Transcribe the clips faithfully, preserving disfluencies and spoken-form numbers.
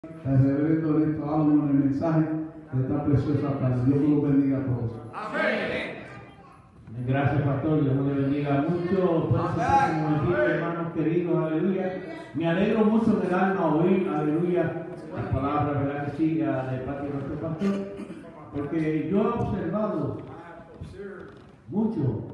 El reverendo Ernesto Álamo en el mensaje de esta preciosa tarde. Dios los bendiga a todos. Amén. Gracias, pastor. Dios le bendiga mucho. Pueden sentarse un momentito, hermanos queridos. Aleluya. Me alegro mucho del alma oír, aleluya, las palabras, ¿verdad que sí, de parte de nuestro pastor? Porque yo he observado mucho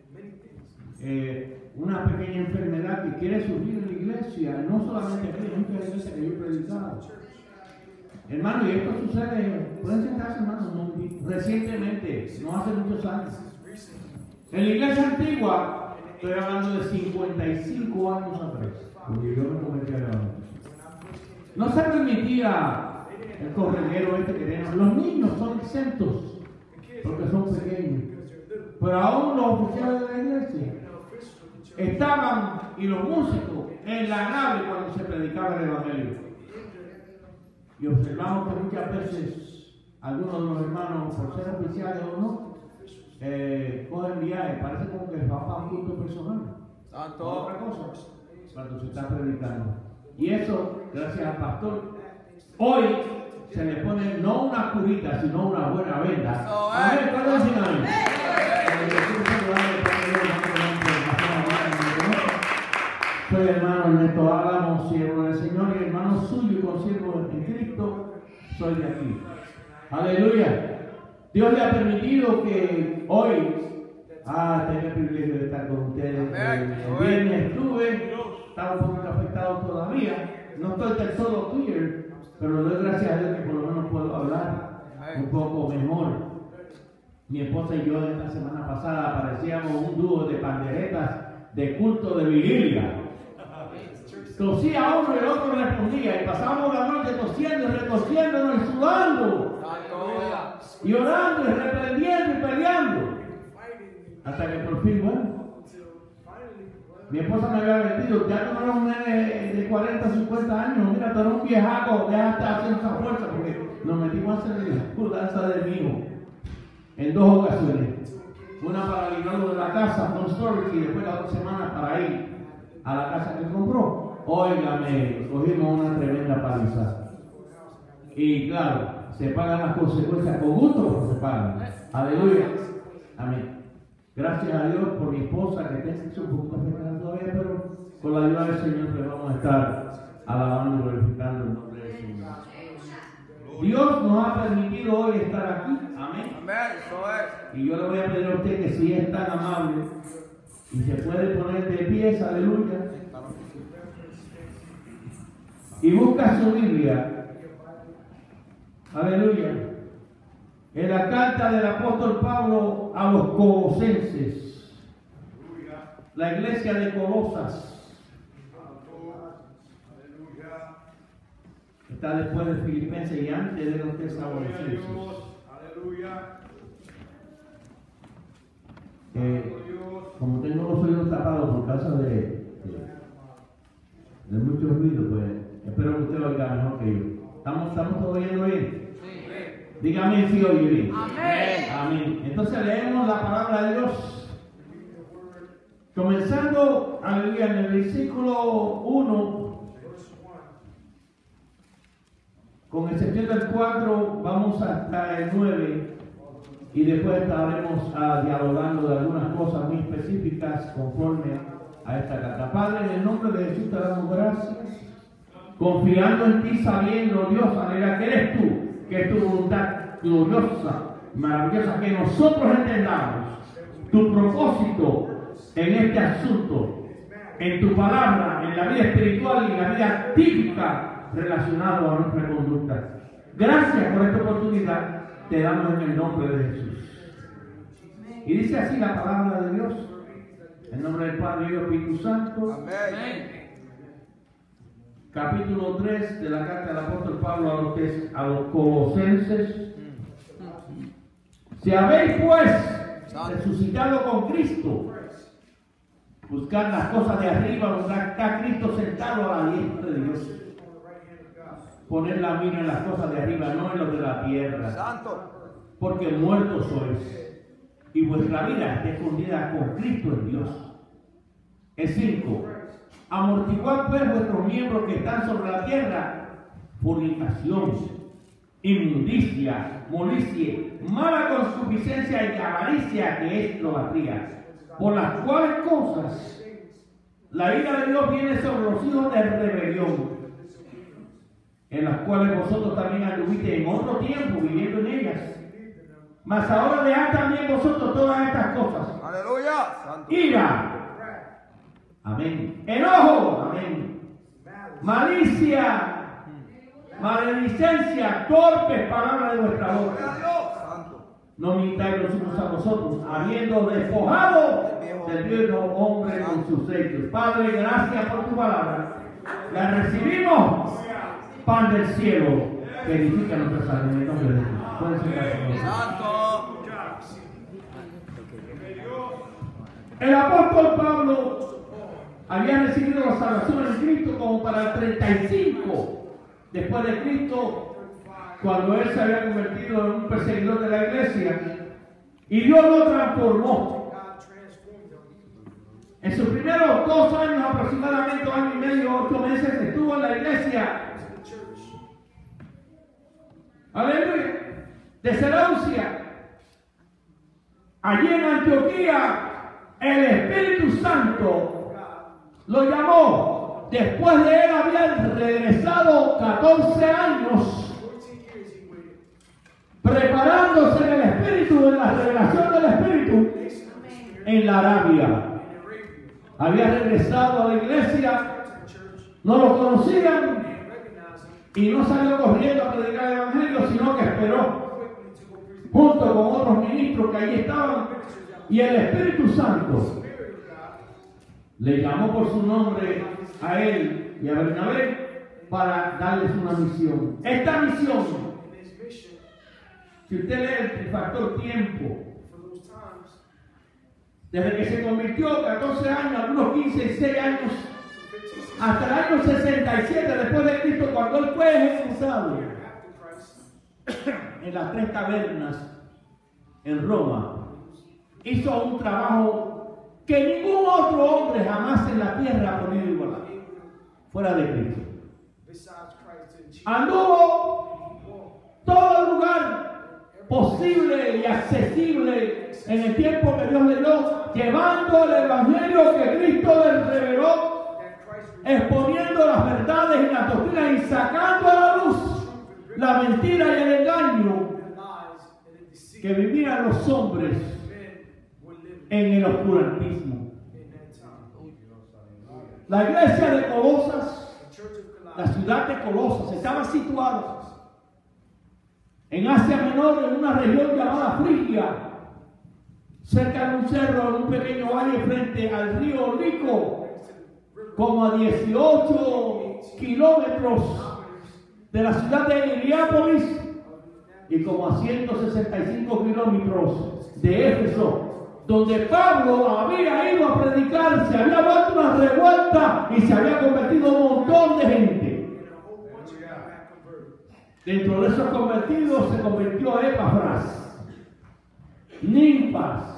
eh, una pequeña enfermedad que quiere surgir en la iglesia, no solamente aquí, en muchas iglesias que yo he predicado. Hermano, y esto sucede, pueden sentarse, hermano, no, recientemente, no hace muchos años. En la iglesia antigua, estoy hablando de cincuenta y cinco años atrás, porque yo me comenté a no se permitía el corredero este que tenemos. Los niños son exentos, porque son pequeños. Pero aún los oficiales de la iglesia estaban, y los músicos, en la nave cuando se predicaba el evangelio. Y observamos que muchas veces algunos de los hermanos, por ser oficiales o no, eh, cogen viaje, parece como que va para un culto personal. Santo. Otra cosa, cuando se está predicando. Y eso, gracias al pastor, hoy se le pone no una curita, sino una buena venda. A ver, ¿cuál es el amén? Soy hermano Ernesto Álamo, siervo del Señor, y hermano suyo y consiervo en Cristo, soy de aquí. Aleluya. Dios le ha permitido que hoy ah, tenga el privilegio de estar con ustedes. El viernes estuve, estaba un poquito afectado todavía, no estoy del todo clear, pero doy gracias a Dios que por lo menos puedo hablar un poco mejor. Mi esposa y yo esta semana pasada parecíamos un dúo de panderetas de culto de vigilia. Tosía uno y el otro respondía, y pasábamos la noche tosiendo y retorciéndonos y sudando, y orando y reprendiendo y peleando, hasta que por fin, bueno, mi esposa me había metido, ya no era un nene de cuarenta, cincuenta años, mira, tú eres un viejaco, ya está haciendo esa fuerza, porque nos metimos a hacer la curdanza de mi hijo en dos ocasiones. Una para librarlo de la casa, con storage, y después la otra semana para ir a la casa que compró. Óigame, cogimos una tremenda paliza. Y claro, se pagan las consecuencias con gusto, pero se pagan. Aleluya. Amén. Gracias a Dios por mi esposa, que está un poquito afectada todavía, pero con la ayuda del Señor le vamos a estar alabando y glorificando el nombre del Señor. Dios nos ha permitido hoy estar aquí. Amén. Amén, eso es. Y yo le voy a pedir a usted que si es tan amable y se puede poner de pies, aleluya, y busca su Biblia, aleluya, en la carta del apóstol Pablo a los Colosenses, la iglesia de Colosas, está después de Filipenses y antes de los Tesalonicenses. Eh, como tengo los oídos tapados por causa de, de, de mucho ruido, pues espero que usted oiga mejor que yo. ¿Estamos, estamos todos oyendo bien? Sí. Dígame si oye bien. Amén. Amén. Entonces leemos la palabra de Dios. Comenzando, aleluya, en el versículo uno, con excepción del cuatro, vamos hasta el nueve. Y después estaremos uh, dialogando de algunas cosas muy específicas conforme a esta carta. Padre, en el nombre de Jesús te damos gracias, confiando en ti, sabiendo, Dios, aleluya, que eres tú, que es tu voluntad gloriosa, maravillosa, que nosotros entendamos tu propósito en este asunto, en tu palabra, en la vida espiritual y en la vida típica relacionada a nuestra conducta. Gracias por esta oportunidad. Te damos en el nombre de Jesús. Y dice así la palabra de Dios, en nombre del Padre y del Espíritu Santo. Amén. Capítulo tres de la carta del apóstol Pablo a los, a los Colosenses. Si habéis pues resucitado con Cristo, buscad las cosas de arriba, donde está Cristo sentado a la diestra de Dios. Poner la mira en las cosas de arriba, no en lo de la tierra. Santo. Porque muertos sois, y vuestra vida está escondida con Cristo en Dios. El cinco. Amortiguad pues vuestros miembros que están sobre la tierra fornicación, inmundicia, molicie, mala concupiscencia y avaricia, que es idolatría, por las cuales cosas la ira de Dios viene sobre los hijos de rebelión, en las cuales vosotros también anduvisteis en otro tiempo viviendo en ellas. Mas ahora dejad también vosotros todas estas cosas: Aleluya. Santo. ira, amén, enojo, amén, malicia, maledicencia, torpes palabras de vuestra Gloria a boca. Dios. Santo. No mintáis los unos a vosotros, habiendo despojado del viejo hombre con sus hechos. Padre, gracias por tu palabra. La recibimos, pan del cielo, que edifica nuestras almas. En el nombre de Jesús. Pueden sentarse. Santo. El apóstol Pablo había recibido la salvación en Cristo como para el treinta y cinco después de Cristo, cuando él se había convertido en un perseguidor de la iglesia, y Dios lo transformó. En sus primeros dos años, aproximadamente dos años y medio, ocho meses, estuvo en la iglesia. Aleluya. De Seleucia. Allí en Antioquía, el Espíritu Santo lo llamó. Después de él habían regresado catorce años preparándose en el Espíritu, en la revelación del Espíritu, en la Arabia. Había regresado a la iglesia, no lo conocían y no salió corriendo a predicar el Evangelio, sino que esperó junto con otros ministros que allí estaban, y el Espíritu Santo le llamó por su nombre a él y a Bernabé para darles una misión. Esta misión, si usted lee el factor tiempo, desde que se convirtió, catorce años, algunos quince y seis años, hasta el año sesenta y siete después de Cristo, cuando él fue ejecutado en las tres tabernas en Roma, hizo un trabajo que ningún otro hombre jamás en la tierra ha podido igualar, fuera de Cristo. Anduvo todo el lugar posible y accesible en el tiempo que Dios le dio, llevando el evangelio que Cristo le reveló, exponiendo las verdades y las doctrinas y sacando a la luz la mentira y el engaño que vivían los hombres en el oscurantismo. La iglesia de Colosas, la ciudad de Colosas, estaba situada en Asia Menor, en una región llamada Frigia, cerca de un cerro, en un pequeño valle frente al río Rico, como a dieciocho kilómetros de la ciudad de Heliópolis y como a ciento sesenta y cinco kilómetros de Éfeso, donde Pablo había ido a predicar, se había vuelto una revuelta y se había convertido un montón de gente. Dentro de esos convertidos se convirtió Epafras, Ninfas,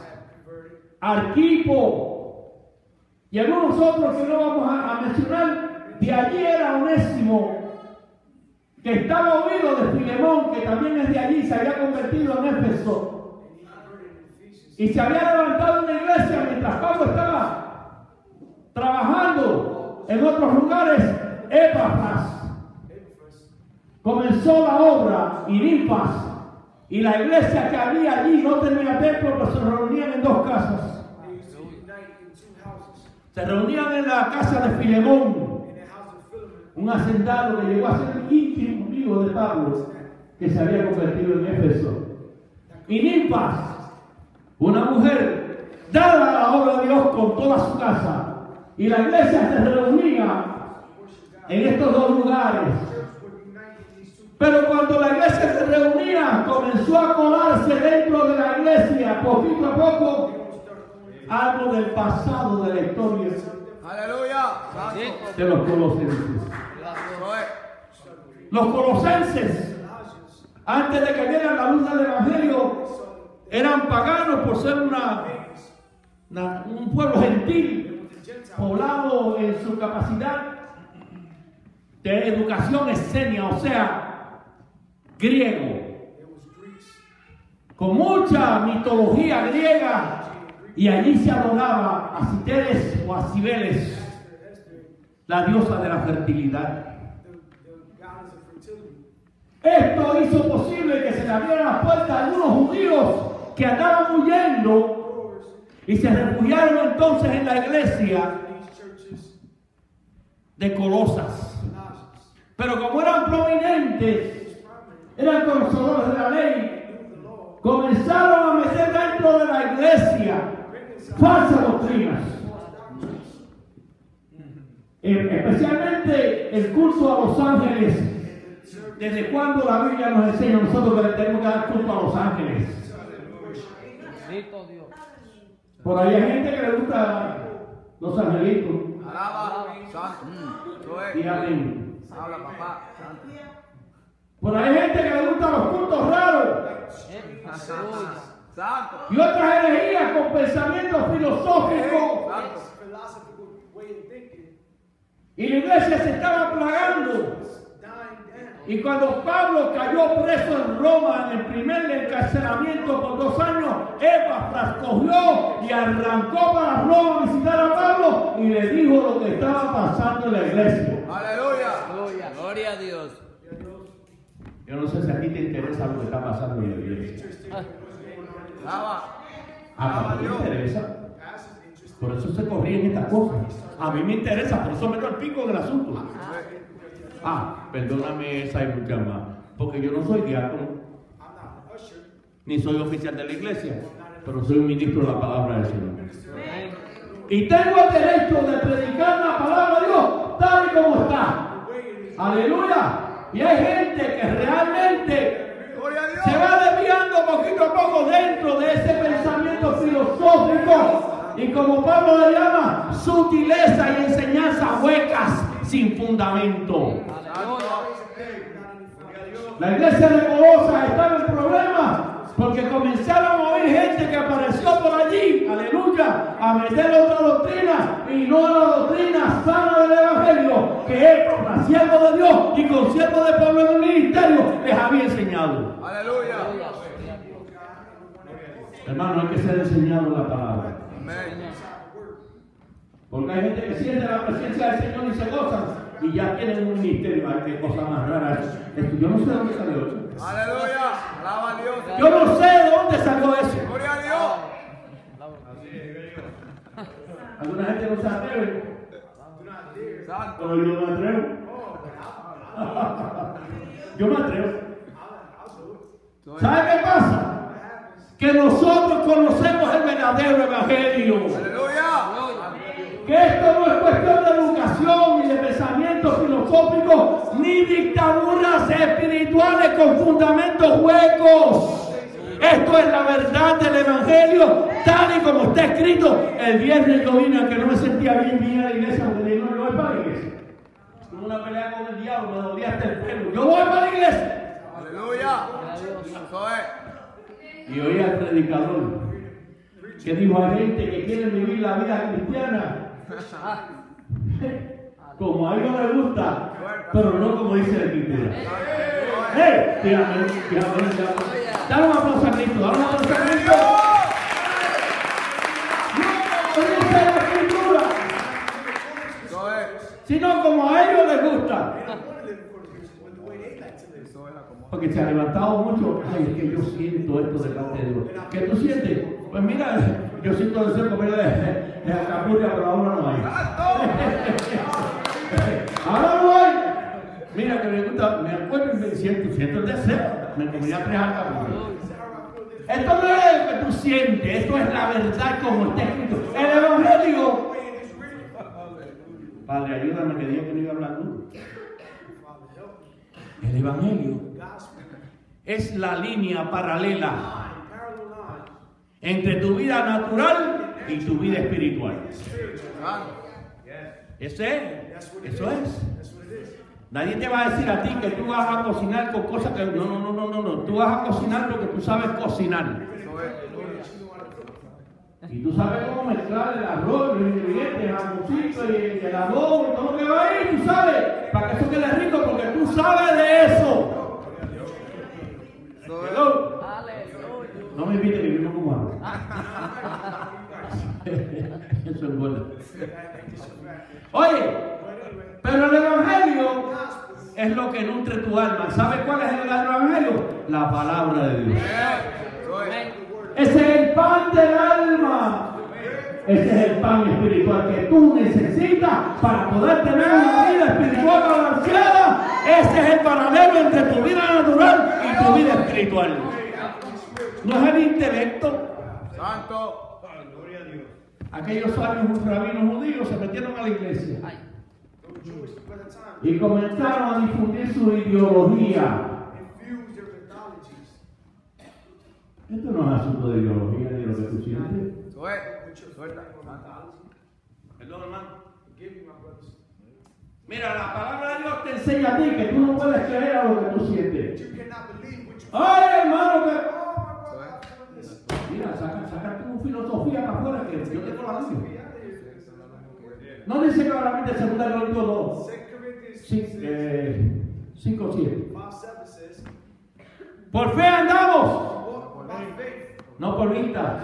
Arquipo y algunos otros que no vamos a, a mencionar. De allí era Onésimo, que estaba huido de Filemón, que también es de allí, se había convertido en Éfeso y se había levantado una iglesia mientras Pablo estaba trabajando en otros lugares. Epafras comenzó la obra, y Ninfas, y la iglesia que había allí no tenía templo, pero se reunían en dos casas. Se reunían en la casa de Filemón, un hacendado que llegó a ser íntimo amigo de Pablo, que se había convertido en Éfeso. Y Ninfas, una mujer dada a la obra de Dios con toda su casa, y la iglesia se reunía en estos dos lugares. Pero cuando la iglesia se reunía, comenzó a colarse dentro de la iglesia, poquito a poco, algo del pasado de la historia Aleluya. Santo. de los colosenses. Eso es. Los colosenses, antes de que viera la luz del evangelio, eran paganos por ser una, una, un pueblo gentil, poblado en su capacidad de educación escénica, o sea, griego, con mucha mitología griega, y allí se adoraba a Citeres o a Cibeles, la diosa de la fertilidad. Esto hizo posible que se le abrieran las puertas a algunos judíos que andaban huyendo y se refugiaron entonces en la iglesia de Colosas. Pero como eran prominentes, eran conocedores de la ley, comenzaron a meter dentro de la iglesia falsas doctrinas. Especialmente el culto a los ángeles. ¿Desde cuándo la Biblia nos enseña a nosotros que le tenemos que dar culto a los ángeles? Por ahí hay gente que le gusta los angelitos. Alaba, santo. Mm, Y amén. habla, papá, santo. Por ahí hay gente que le gusta los cultos raros. Santo. Y otras herejías con pensamientos filosóficos. Santo. Y la iglesia se estaba plagando. Y cuando Pablo cayó preso en Roma en el primer encarcelamiento por dos años, Epafras cogió y arrancó para Roma a visitar a Pablo y le dijo lo que estaba pasando en la iglesia. Aleluya. Gloria a Dios. Yo no sé si a ti te interesa lo que está pasando en la iglesia. Alaba. A ti te interesa. Por eso se corrían estas cosas. A mí me interesa, por eso meto el pico del asunto. Ah, perdóname esa y muchas más, porque yo no soy diácono, ni soy oficial de la iglesia, pero soy un ministro de la palabra del Señor. Y tengo el derecho de predicar la palabra de Dios tal y como está. Aleluya. Y hay gente que realmente se va desviando poquito a poco dentro de ese pensamiento filosófico. Y como Pablo le llama, sutileza y enseñanzas huecas sin fundamento. La iglesia de Colosas estaba en problemas porque comenzaron a oír gente que apareció por allí, aleluya, a meter otra doctrina y no la doctrina sana del evangelio que él, como siervo de Dios y consiervo de Pablo en el ministerio, les había enseñado. Aleluya. Hermano, hay que ser enseñado la palabra. Amén. Porque hay gente que siente la presencia del Señor y se gozan y ya tienen un ministerio. Ay, qué cosa más rara. Esto, yo no sé de dónde salió eso. Aleluya. Alaba a Dios. Yo no sé de dónde salió eso. Gloria a Dios. Alguna gente no se atreve, Santo. pero yo me atrevo. Yo me atrevo. ¿Sabe qué pasa? Que nosotros conocemos el verdadero evangelio. Aleluya. Que esto no es cuestión de educación ni de pensamientos filosóficos ni dictaduras espirituales con fundamentos huecos. Esto es la verdad del evangelio tal y como está escrito. El viernes yo vine a que no me sentía bien, vine a la iglesia porque dije, no, yo voy para la iglesia. Tuve una pelea con el diablo, me dolía hasta el pelo. Yo voy para la iglesia. Aleluya. Eso es. Y oí al predicador que dijo a gente que quiere vivir la vida cristiana como a ellos les gusta, pero no como dice la escritura. ¡Hey! Dígame, dígame, dígame. Dale un aplauso a Cristo, dale un aplauso a Cristo. No como dice la escritura, Eso es. sino como a ellos les gusta. Eso es la comodidad. Porque se ha levantado mucho. Ay, es que yo siento esto delante de Dios. ¿Qué tú sientes? Pues mira, yo siento deseo comer de la capurria, pero ahora no hay. Ahora no hay. Mira que me gusta, me acuerdo y me siento, siento el deseo. Me comía tres alcapurrias. Esto no es lo que tú sientes, esto es la verdad como está escrito. El evangelio. Padre, ayúdame que diga que no iba a hablar tú. El evangelio es la línea paralela entre tu vida natural y tu vida espiritual. Ese es, eso es. Nadie te va a decir a ti que tú vas a cocinar con cosas que no, no, no, no, no, no. Tú vas a cocinar lo que tú sabes cocinar. Y tú sabes cómo mezclar el arroz, los ingredientes, el jamoncito y el adobo y todo lo que va ahí, tú sabes, para que eso quede rico, porque tú sabes de eso. Hello. No me invite que yo no como arroz. Eso es bueno. Oye, pero el evangelio es lo que nutre tu alma. ¿Sabes cuál es el evangelio? La palabra de Dios. Ese es el pan del alma. Ese es el pan espiritual que tú necesitas para poder tener una vida espiritual balanceada. Ese es el paralelo entre tu vida natural y tu vida espiritual. No es el intelecto. Santo. Aquellos sabios rabinos judíos se metieron a la iglesia y comenzaron a difundir su ideología. Esto no es asunto de ideología ni de lo que tú sientes. Suelta. Perdón, hermano. Mira, la palabra de Dios te enseña a ti que tú no puedes creer a lo que tú sientes. Ay, hermano, que... Mira, saca, saca tu filosofía para afuera, que yo tengo la Biblia. No dice claramente segunda Corintios dos, cinco siete. Por fe andamos, no por vista.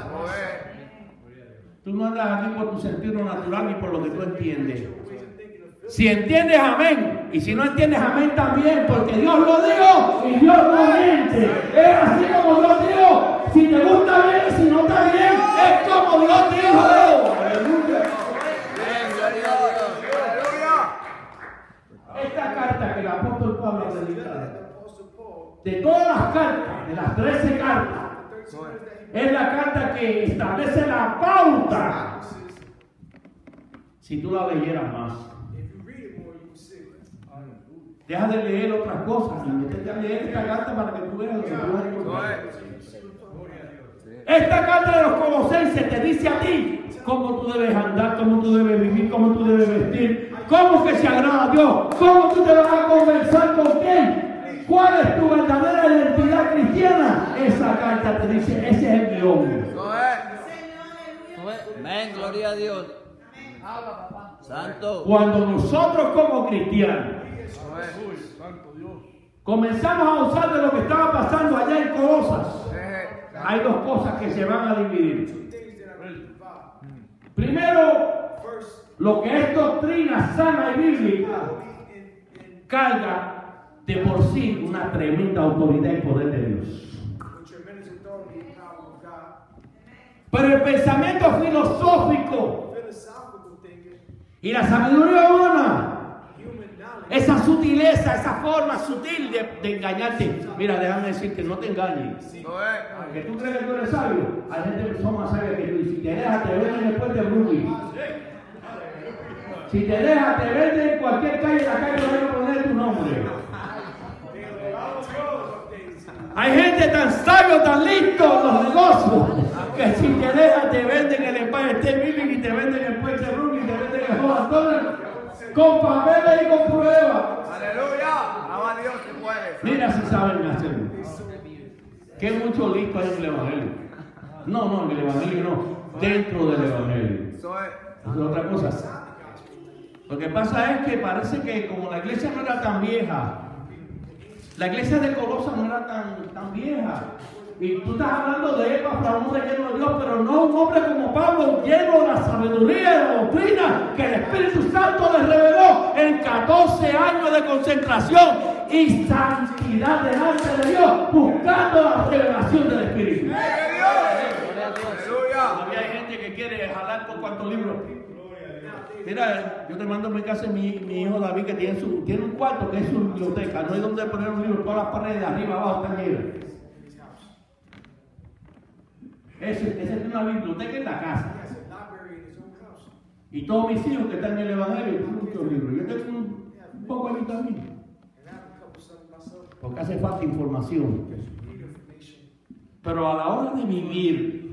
Tú no andas aquí por tu sentido natural ni por lo que tú entiendes. Si entiendes, amén. Y si no entiendes, amén también, porque Dios lo dijo y Dios no miente. Es así como Dios dijo. Si te gusta bien, si no está bien, es como Dios dijo. Aleluya. Esta carta que el apóstol Pablo ha dedicado, de todas las cartas, de las trece cartas, es la carta que establece la pauta. Si tú la leyeras más, deja de leer otras cosas y métete a leer esta carta para que tú veas lo que tú vas a encontrar. Esta carta de los Colosenses te dice a ti cómo tú debes andar, cómo tú debes vivir, cómo tú debes vestir, cómo que se agrada a Dios, cómo tú te vas a conversar con quién, cuál es tu verdadera identidad cristiana. Esa carta te dice, ese es el guión. Amén, gloria a Dios. Santo. Cuando nosotros como cristianos comenzamos a usar de lo que estaba pasando allá en Colosas, hay dos cosas que se van a dividir. Primero, lo que es doctrina sana y bíblica carga de por sí una tremenda autoridad y poder de Dios. Pero el pensamiento filosófico y la sabiduría humana, esa sutileza, esa forma sutil de, de engañarte. Mira, déjame decirte, no te engañes. Aunque tú crees que tú eres sabio, hay gente que son más sabias que tú. Y si te dejas, te venden después de Ruby. Si te dejas, te venden en cualquier calle, la calle no hay que poner tu nombre. Hay gente tan sabio, tan listo en los negocios, que si te dejas, te venden el Empire State Building y te venden el Puente Ruby y te venden el Home Donald. Con papeles y con pruebas. Aleluya. Ama a Dios si puedes. Mira si saben hacerlo. Que mucho listo hay en el Evangelio. No, no, en el Evangelio no. Dentro del Evangelio. Eso es. Eso es otra cosa. Lo que pasa es que parece que como la iglesia no era tan vieja, la iglesia de Colosas no era tan, tan vieja. Y tú estás hablando de Epafras, un hombre lleno de Dios, pero no un hombre como Pablo, lleno de la sabiduría y de la doctrina que el Espíritu Santo le reveló en catorce años de concentración y santidad delante de Dios, buscando la revelación del Espíritu. Aleluya. Todavía hay gente que quiere jalar por cuantos libros. Mira, yo te mando a mi casa mi, mi hijo David, que tiene, su, tiene un cuarto que es su biblioteca. No hay donde poner un libro, todas las paredes de arriba abajo están llenas. Ese, ese es una biblioteca en la casa. Y todos mis hijos que están en el Evangelio tienen muchos libros. Yo tengo un, un poco aquí también. Porque hace falta información. Pero a la hora de vivir,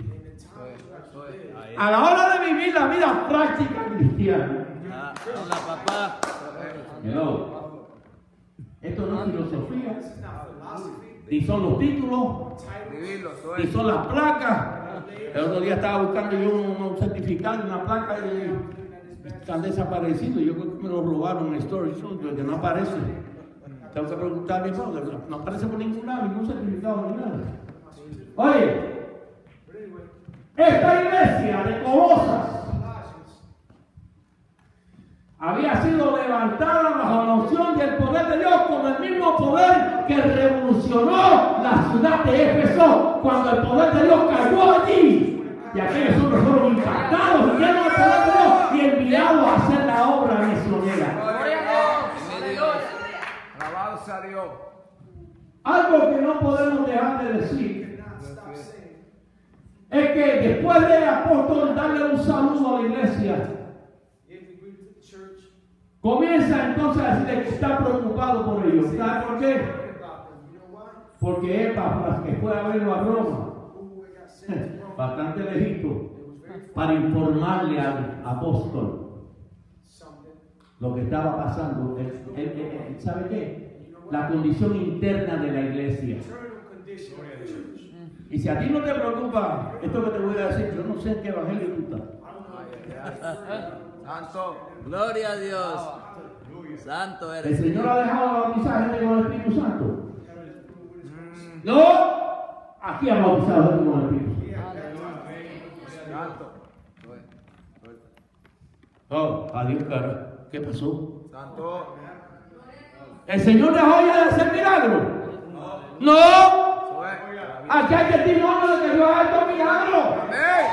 a la hora de vivir la vida práctica cristiana, Hola, papá. hello, esto no es filosofía, ni son los títulos, Vivirlo, eso ni es. son las placas. El otro día estaba buscando yo un, un certificado, una placa y están desaparecidos. Yo creo que me lo robaron en storage, que no aparece. Tengo que preguntarle, no, no aparece por ningún lado, ningún certificado ni nada. Oye, esta iglesia de Colosas había sido levantada bajo la unción del poder de Dios, con el mismo poder que revolucionó la ciudad de Éfeso cuando el poder de Dios cayó allí. Y aquellos hombres fueron impactados, llenos del poder de Dios y enviados a hacer la obra misionera. Alabado sea Dios. Algo que no podemos dejar de decir es que después del apóstol darle un saludo a la iglesia, comienza entonces a decirle que está preocupado por ellos. ¿Sabe por qué? Porque Epafras, que fue a verlo a Roma, bastante lejito, para informarle al apóstol lo que estaba pasando. Él, él, él, ¿sabe qué? La condición interna de la iglesia. Y si a ti no te preocupa esto que te voy a decir, yo no sé en qué evangelio tú estás. Santo. Gloria a Dios. Santo ¿El eres. Señor ha dejado de bautizar gente con el Espíritu Santo? No. Aquí ha bautizado gente con el Espíritu Santo. Santo. Oh, adiós, cara. ¿Qué pasó? Santo. ¿El Señor dejó ya de hacer milagros? No. Eso es. Aquí hay testimonio de que Dios ha hecho milagros. Amén.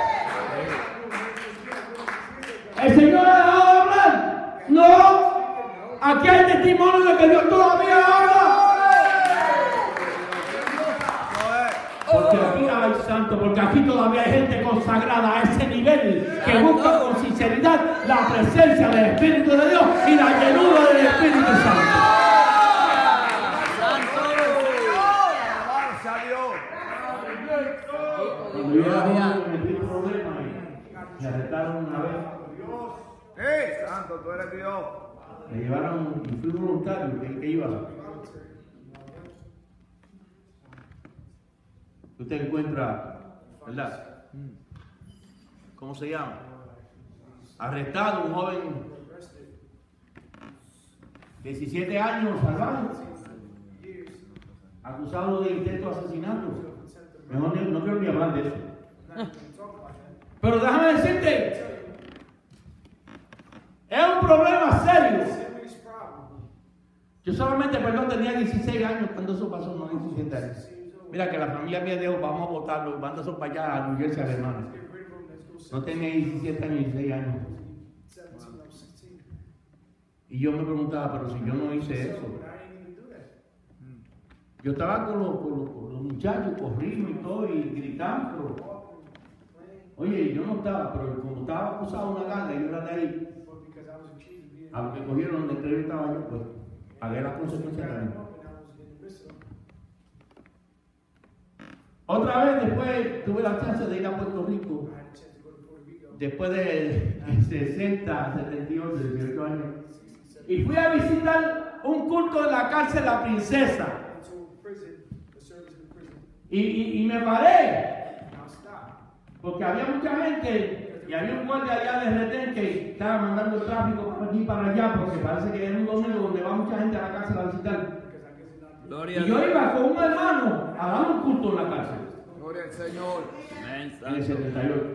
¿El Señor ha dejado de hablar? No. Aquí hay testimonio de que Dios todavía habla. Porque aquí hay santo, porque aquí todavía hay gente consagrada a ese nivel que busca con sinceridad la presencia del Espíritu de Dios y la llenura del Espíritu Santo. Alabado sea Dios. Cuando yo era joven me metí en problemas y me arrestaron una vez. ¡Eh! Santo, tú eres Dios. Me llevaron y fui voluntario, que, que iba. Usted encuentra, ¿verdad? ¿Cómo se llama? Arrestado un joven, diecisiete años, salvaje, acusado de intento de asesinato. Mejor no, no quiero ni hablar de eso. Pero déjame decirte, es un problema serio. Yo solamente, perdón, tenía dieciséis años cuando eso pasó, no diecisiete años. Mira que la familia mía dijo, vamos a votarlo, mándalos para allá a New Jersey, hermano. No tenía diecisiete años, dieciséis años. Y yo me preguntaba, pero si yo no hice eso. Yo estaba con los, con los, con los muchachos, corriendo y todo, y gritando, pero... Oye, yo no estaba, pero como estaba acusado de una ganga, yo era de ahí. Aunque cogieron donde yo estaba yo, pues, pagué las consecuencias también. Otra vez después tuve la chance de ir a Puerto Rico, después de sesenta, setenta y ocho, dieciocho años, y fui a visitar un culto en la cárcel La Princesa, y, y, y me paré, porque había mucha gente, y había un guardia allá de retén que estaba mandando el tráfico para aquí y para allá, porque parece que era un domingo donde va mucha gente a la cárcel a visitar. Y yo iba con un hermano a dar un culto en la cárcel. Gloria al Señor. En el setenta y ocho.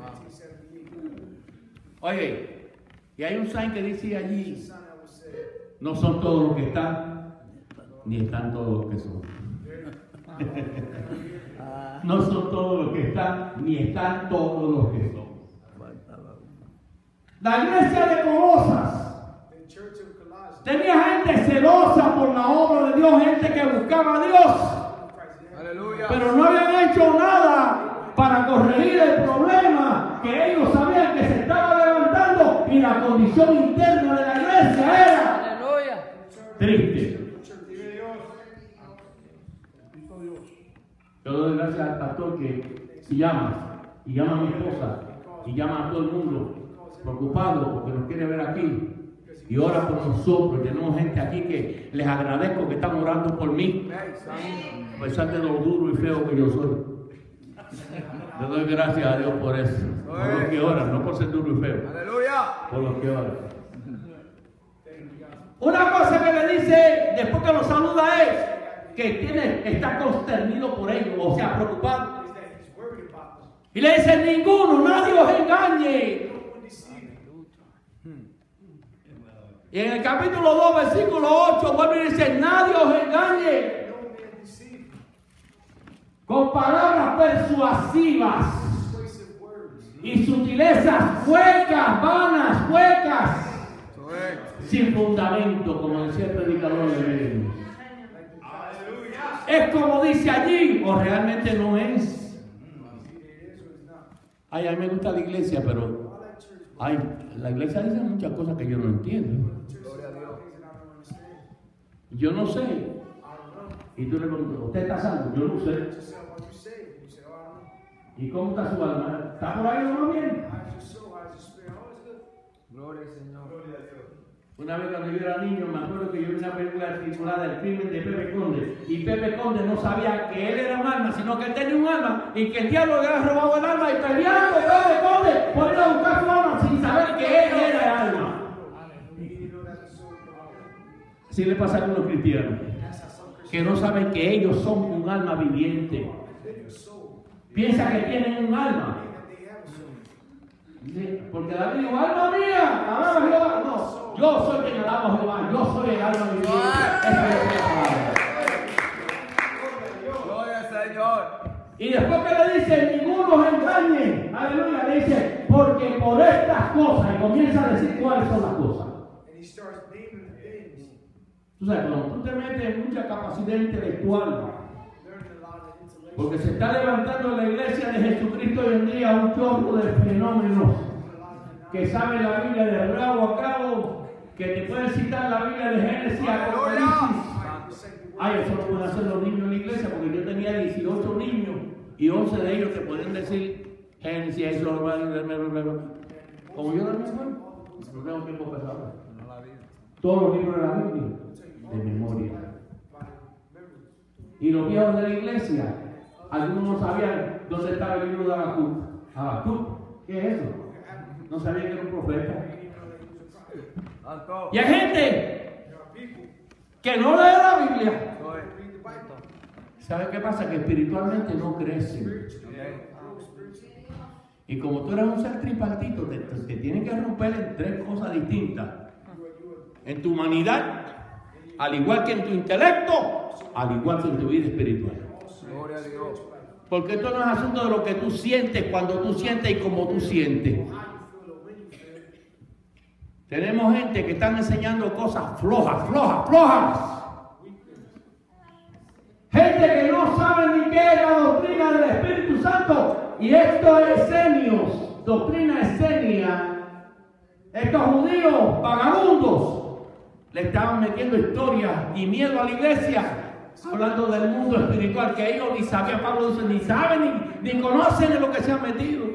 Oye, y hay un sign que dice allí, no son todos los que están, ni están todos los que son. No son todos los que están, ni están todos los que son. La iglesia de Colosas tenía gente celosa por la obra de Dios, gente que buscaba a Dios. Aleluya. Pero no habían hecho nada para corregir el problema que ellos sabían que se estaba levantando, y la condición interna de la iglesia era Aleluya. triste. Yo doy gracias al pastor que si llama, y llama a mi esposa, y llama a todo el mundo preocupado porque nos quiere ver aquí. Y ora por nosotros. Tenemos gente aquí que les agradezco que están orando por mí, a pesar de lo duro y feo que yo soy. Le doy gracias a Dios por eso. Por los que oran, no por ser duro y feo. Aleluya. Por los que oran. Una cosa que le dice después que lo saluda es que tiene, está consternido por ellos, o sea, preocupado. Y le dice: ninguno, nadie os engañe. Y en el capítulo dos, versículo ocho, vuelve y dice: nadie os engañe con palabras persuasivas y sutilezas huecas, vanas, huecas, sin fundamento, como decía el predicador de Belén. Es como dice allí, o realmente no es. Ay, a mí me gusta la iglesia, pero ay, la iglesia dice muchas cosas que yo no entiendo. Yo no sé. Y tú le preguntas: ¿usted está salvo? Yo no sé. ¿Y cómo está su alma? ¿Está por ahí o no bien? Gloria al Señor. Una vez cuando yo era niño, me acuerdo que yo vi una película titulada El crimen de Pepe Conde. Y Pepe Conde no sabía que él era un alma, sino que él tenía un alma y que el diablo le había robado el alma. Y peleando Pepe Conde por ir a buscar su alma sin saber que él era el alma. Así le pasa a algunos cristianos que no saben que ellos son un alma viviente. Piensan que tienen un alma. Porque David dijo: alma mía, alaba a Jehová. No, yo soy quien alaba a Jehová. Yo soy el alma viviente. Esa es la palabra. Gloria al Señor. Y después que le dice: ninguno os engañe. Aleluya. Le dice: porque por estas cosas. Y comienza a decir cuáles son las cosas. Tú sabes, cuando tú te metes en mucha capacidad intelectual, porque se está levantando en la iglesia de Jesucristo hoy en día un chorro de fenómenos que saben la Biblia de rabo a cabo, que te pueden citar la Biblia de Génesis a Apocalipsis. Ay, eso lo pueden hacer los niños en la iglesia, porque yo tenía dieciocho niños y once de ellos te pueden decir Génesis, eso, como yo no me acuerdo, no tengo tiempo para saber. Todos los libros de la Biblia, de memoria. Y los viejos de la iglesia, algunos no sabían dónde estaba el libro de Habacuc. ¿Habacuc? ¿Qué es eso? No sabían que era un profeta. Y hay gente que no lee la Biblia. ¿Sabe qué pasa? Que espiritualmente no crecen. Y como tú eres un ser tripartito, te, te tienes que romper en tres cosas distintas. En tu humanidad, al igual que en tu intelecto, al igual que en tu vida espiritual. Gloria a Dios. Porque esto no es asunto de lo que tú sientes, cuando tú sientes y como tú sientes. Tenemos gente que están enseñando cosas flojas, flojas, flojas. Gente que no sabe ni qué es la doctrina del Espíritu Santo. Y esto es esenios, doctrina esenia. Estos judíos vagabundos le estaban metiendo historia y miedo a la iglesia, hablando del mundo espiritual que ellos ni sabían. Pablo dice: ni saben ni, ni conocen en lo que se han metido.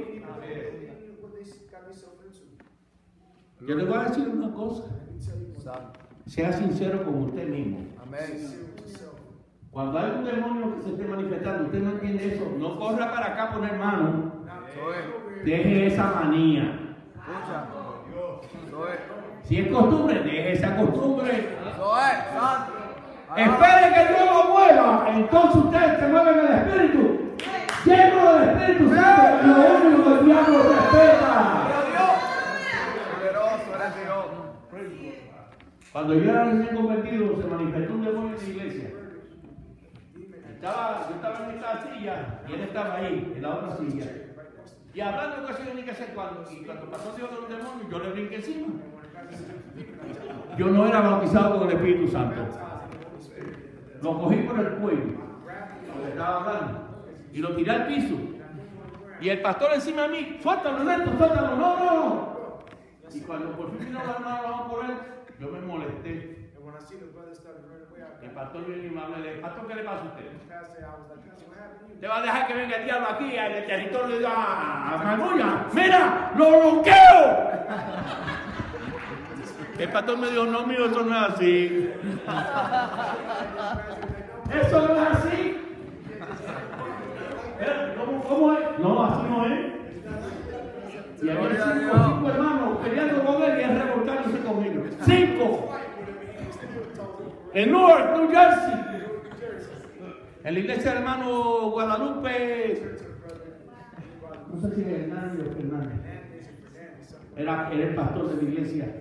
Yo le voy a decir una cosa: sea sincero con usted mismo. Amén. Cuando hay un demonio que se esté manifestando, usted no entiende eso, no corra para acá a poner mano. Deje esa manía. Escucha. Si es costumbre, deje esa costumbre. Eso es, santo. Espere que Dios lo mueva. Entonces usted se mueve en el Espíritu. Lleno del Espíritu Santo. Lo único que el diablo respeta. Poderoso eres Dios. Cuando yo era recién convertido, se manifestó un demonio en la iglesia. Estaba, yo estaba en esta silla y él estaba ahí, en la otra silla. Y hablando casi de ni que sé cuándo. Y cuando pasó Dios de un demonio, yo le brinqué encima. Yo no era bautizado con el Espíritu Santo. Lo cogí por el cuello, lo que estaba hablando, y lo tiré al piso. Y el pastor encima de mí: suéltalo, Neto, suéltalo, no, no, no. Y cuando por fin vino la hermana por él, yo me molesté. El pastor viene y me habla, le pastor, ¿qué le pasa a usted? ¿Te va a dejar que venga el diablo aquí en el territorio de Magulla? ¡Mira, lo bloqueo! El pastor me dijo: no, mío, eso no es así. Eso no es así. ¿Cómo, cómo es? No, así Y había Gloria a cinco, Dios. cinco hermanos peleando con él y él revolcándose con ellos. ¡Cinco! En Newark, New Jersey. En la iglesia del hermano Guadalupe. No sé si es Hernández o Fernández. Era, era el pastor de la iglesia.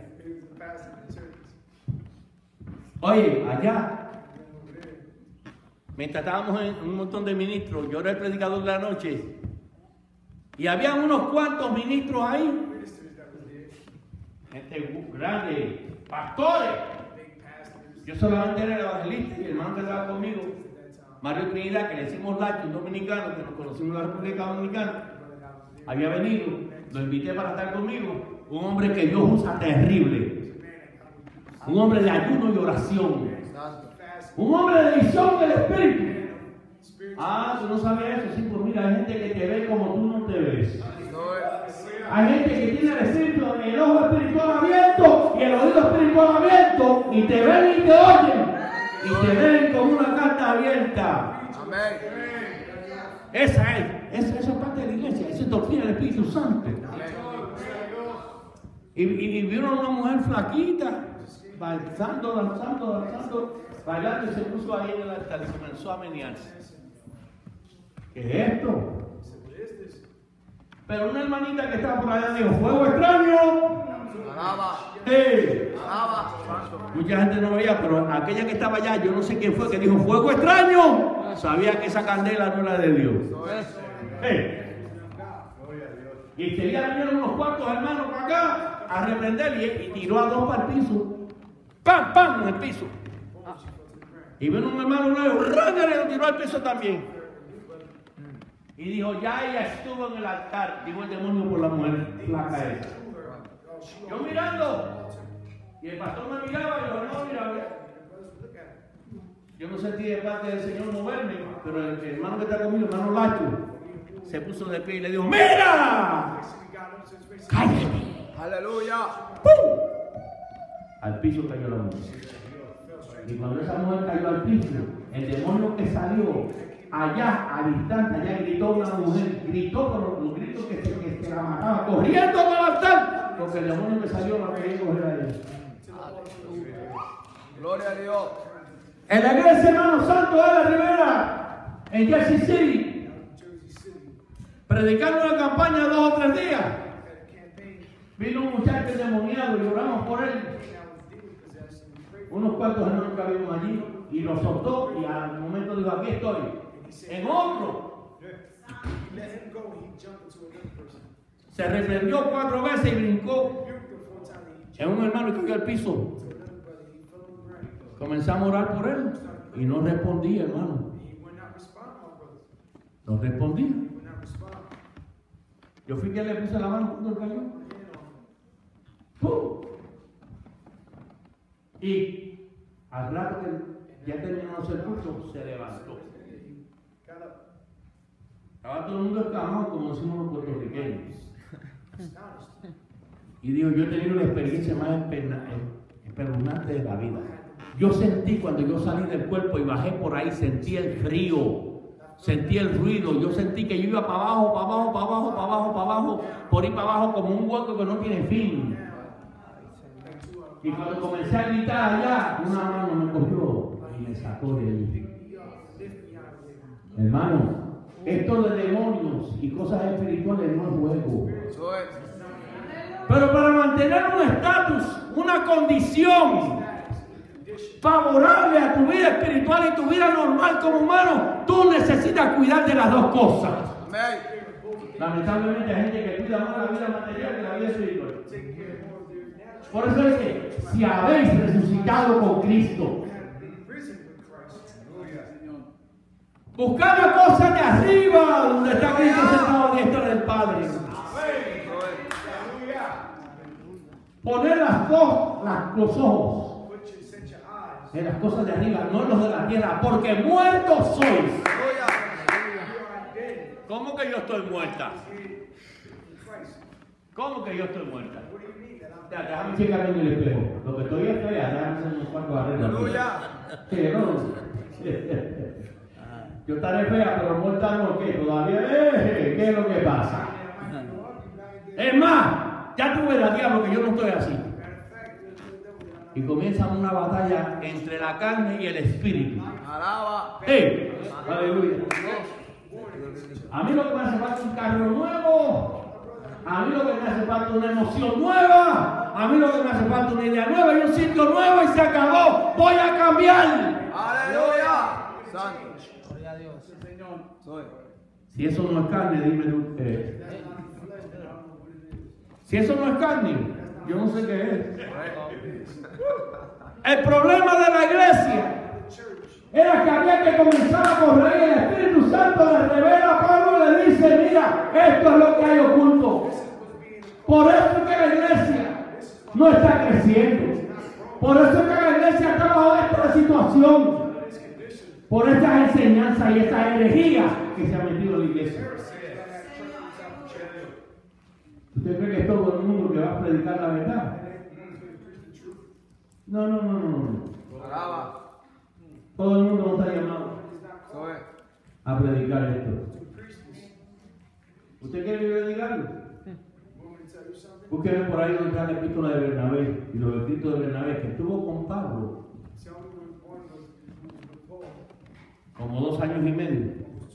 Oye, allá, mientras estábamos en un montón de ministros, yo era el predicador de la noche, y había unos cuantos ministros ahí, gente grande, pastores. Yo solamente era el evangelista y el hermano que estaba conmigo, Mario Trinidad, que le decimos Lacho, un dominicano, que nos conocimos en la República Dominicana, había venido, lo invité para estar conmigo, un hombre que Dios usa terrible. Un hombre de ayuno y oración. Un hombre de visión del Espíritu. Ah, tú no sabías eso. Sí, pues mira, hay gente que te ve como tú no te ves. Hay gente que tiene el espíritu, el ojo espiritual abierto y el oído espiritual abierto y te ven y te oyen. Y te ven como una carta abierta. Esa es. Esa, esa es parte de la iglesia. Esa es doctrina del Espíritu Santo. Y, y, y vieron una mujer flaquita. Danzando, danzando, danzando, bailando y se puso ahí en el altar y comenzó a menearse. ¿Qué es esto? Pero una hermanita que estaba por allá dijo, ¡fuego extraño! Alaba. ¡Eh! Alaba. Mucha gente no veía, pero aquella que estaba allá, yo no sé quién fue, que dijo, ¡fuego extraño! Sabía que esa candela no era de Dios. ¡Eh! Y enseguida vinieron unos cuantos hermanos para acá a reprender y, y tiró a dos para el piso. ¡Pam, pam! En el piso. Y vino un hermano nuevo, ¡rángale! Lo tiró al piso también. Y dijo, ya ella estuvo en el altar, dijo el demonio por la mujer flaca esa. Yo mirando, y el pastor me miraba y yo no miraba. Yo no sentí de parte del Señor moverme, pero el hermano que está conmigo, el hermano Lacho, se puso de pie y le dijo, ¡mira! ¡Cállate! Aleluya. ¡Pum! Al piso cayó la mujer. Y cuando esa mujer cayó al piso, el demonio que salió allá, a distancia, allá gritó una mujer, gritó por los gritos que se, que se la mataba, corriendo para el altar, porque el demonio que salió la quería coger a ella. Gloria a Dios. En la iglesia hermano Santo de la Rivera, en Jersey City, predicando una campaña dos o tres días, vino un muchacho endemoniado y oramos por él. Unos cuantos hermanos que habíamos allí y lo soltó y al momento dijo, aquí estoy. En otro se reprendió cuatro veces y brincó en un hermano y cayó al piso. Comenzamos a orar por él y no respondía, hermano. No respondía. Yo fui que le puse la mano cuando él cayó. ¡Pum! Y al rato que ya terminó el curso, se levantó. Estaba todo el mundo escamado, como decimos los puertorriqueños. Y digo, yo he tenido la experiencia más espeluznante de la vida. Yo sentí cuando yo salí del cuerpo y bajé por ahí, sentí el frío, sentí el ruido, yo sentí que yo iba para abajo, para abajo, para abajo, para abajo, para abajo, por ahí para abajo como un hueco que no tiene fin. Y cuando comencé a gritar allá, una mano me cogió y me sacó de allí. Hermano, esto de demonios y cosas espirituales no es juego. Pero para mantener un estatus, una condición favorable a tu vida espiritual y tu vida normal como humano, tú necesitas cuidar de las dos cosas. Lamentablemente hay gente que cuida más la vida material que la vida espiritual. Por eso es que si habéis resucitado con Cristo, buscad las cosas de arriba, donde está Cristo sentado a diestra del Padre. Poner las dos, las, los ojos en las cosas de arriba, no en los de la tierra, porque muertos sois. ¿Cómo que yo estoy muerta? ¿Cómo que yo estoy muerta? Ya, déjame checarme en el espejo. Lo que estoy es fea, déjame hacer unos cuantos arreglos. ¿Qué no? Yo estaré fea, pero muerta no, ¿qué? Todavía, eh, ¿qué es lo que pasa? Es más, ya tú verás, diablo, que yo no estoy así. Y comienza una batalla entre la carne y el espíritu. Alaba. ¡Ey! ¡Aleluya! A mí lo que me hace falta es un carro nuevo. A mí lo que me hace falta es una emoción nueva. A mí lo que me hace falta es una idea nueva y un sitio nuevo y se acabó. Voy a cambiar. Aleluya. Santo. Gloria a Dios. Soy. Si eso no es carne, dime tú qué es. Si eso no es carne, yo no sé qué es. El problema de la iglesia era que había que comenzar a correr y el Espíritu Santo le revela a Pablo y le dice, mira, esto es lo que hay oculto. Por eso es que la iglesia no está creciendo. Por eso es que la iglesia está bajo esta situación. Por estas enseñanzas y estas herejías que se han metido en la iglesia. ¿Usted cree que es todo el mundo que va a predicar la verdad? No, no, no, no, no. Alaba. Todo el mundo no está llamado Soy. a predicar esto. ¿Usted quiere predicarlo? Búsqueme por ahí donde está la epístola de Bernabé y los escritos de Bernabé que estuvo con Pablo como dos años y medio.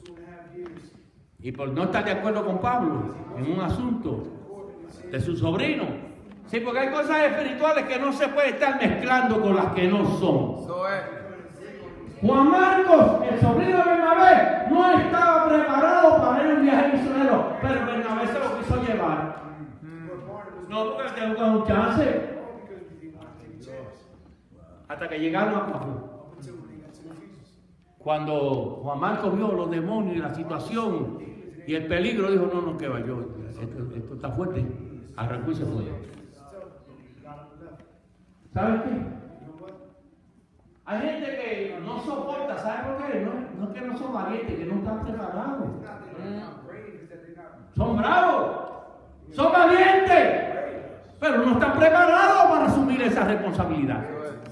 Y por no estar de acuerdo con Pablo en un asunto de su sobrino. Sí, porque hay cosas espirituales que no se puede estar mezclando con las que no son. Soy. Juan Marcos, el sobrino de Bernabé, no estaba preparado para ir a un viaje misionero, pero Bernabé se lo quiso llevar. No, porque le tengo un chance. Hasta que llegaron a Pablo. Cuando Juan Marcos vio los demonios y la situación y el peligro, dijo, no, no, que va yo, esto, esto está fuerte. Arrancó y se fue. ¿Sabes qué? Hay gente que no soporta, ¿sabes por qué? No, no es que no son valientes, que no están preparados. Son bravos, son valientes, pero no están preparados para asumir esa responsabilidad.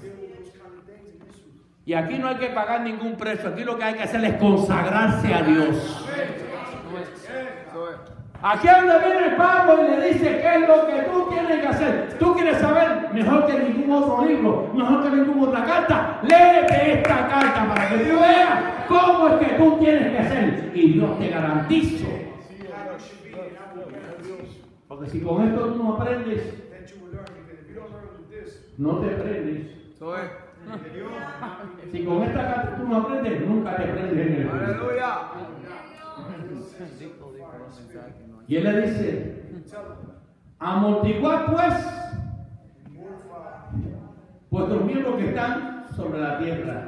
Y aquí no hay que pagar ningún precio, aquí lo que hay que hacer es consagrarse a Dios. Aquí es donde viene Pablo y le dice qué es lo que tú tienes que hacer. Tú quieres saber mejor que ningún otro libro, mejor que ninguna otra carta. Léete esta carta para que tú veas cómo es que tú tienes que hacer. Y yo te garantizo. Porque si con esto tú no aprendes, no te aprendes. Soy. Si con esta carta tú no aprendes, nunca te aprendes en el mundo. Aleluya. Y él le dice, amortiguad pues vuestros miembros que están sobre la tierra.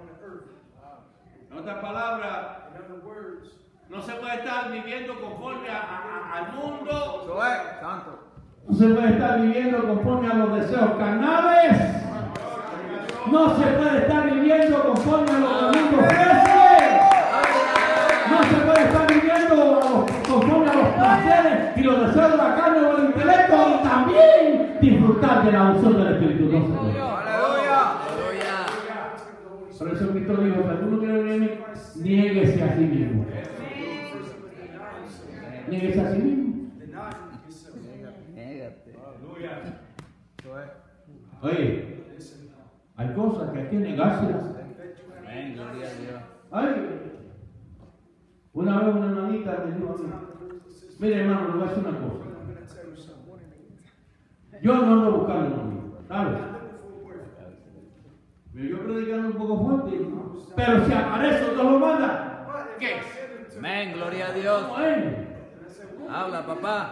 En otras palabras, no se puede estar viviendo conforme a, a, al mundo. Soy. Santo. No se puede estar viviendo conforme a los deseos carnales. No se puede estar viviendo conforme a lo que el mundo ofrece. No se puede estar viviendo a los, conforme a los placeres y los deseos de la carne o del intelecto y también disfrutar de la unción del Espíritu. No se puede. Aleluya. Por eso Cristo dijo, si tú no quieres venir a mí, niéguese a sí mismo. Niéguese a sí mismo. Oye, hay cosas que hay que negárselas. Amén, gloria a Dios. Ay, una vez una hermanita me dijo a mí, mire hermano, le voy a decir una cosa. Yo no ando buscando novio, ¿sabes? Yo predicando un poco fuerte, pero si aparece Dios lo manda, ¿qué? Amén, gloria a Dios. Bueno, Habla, papá.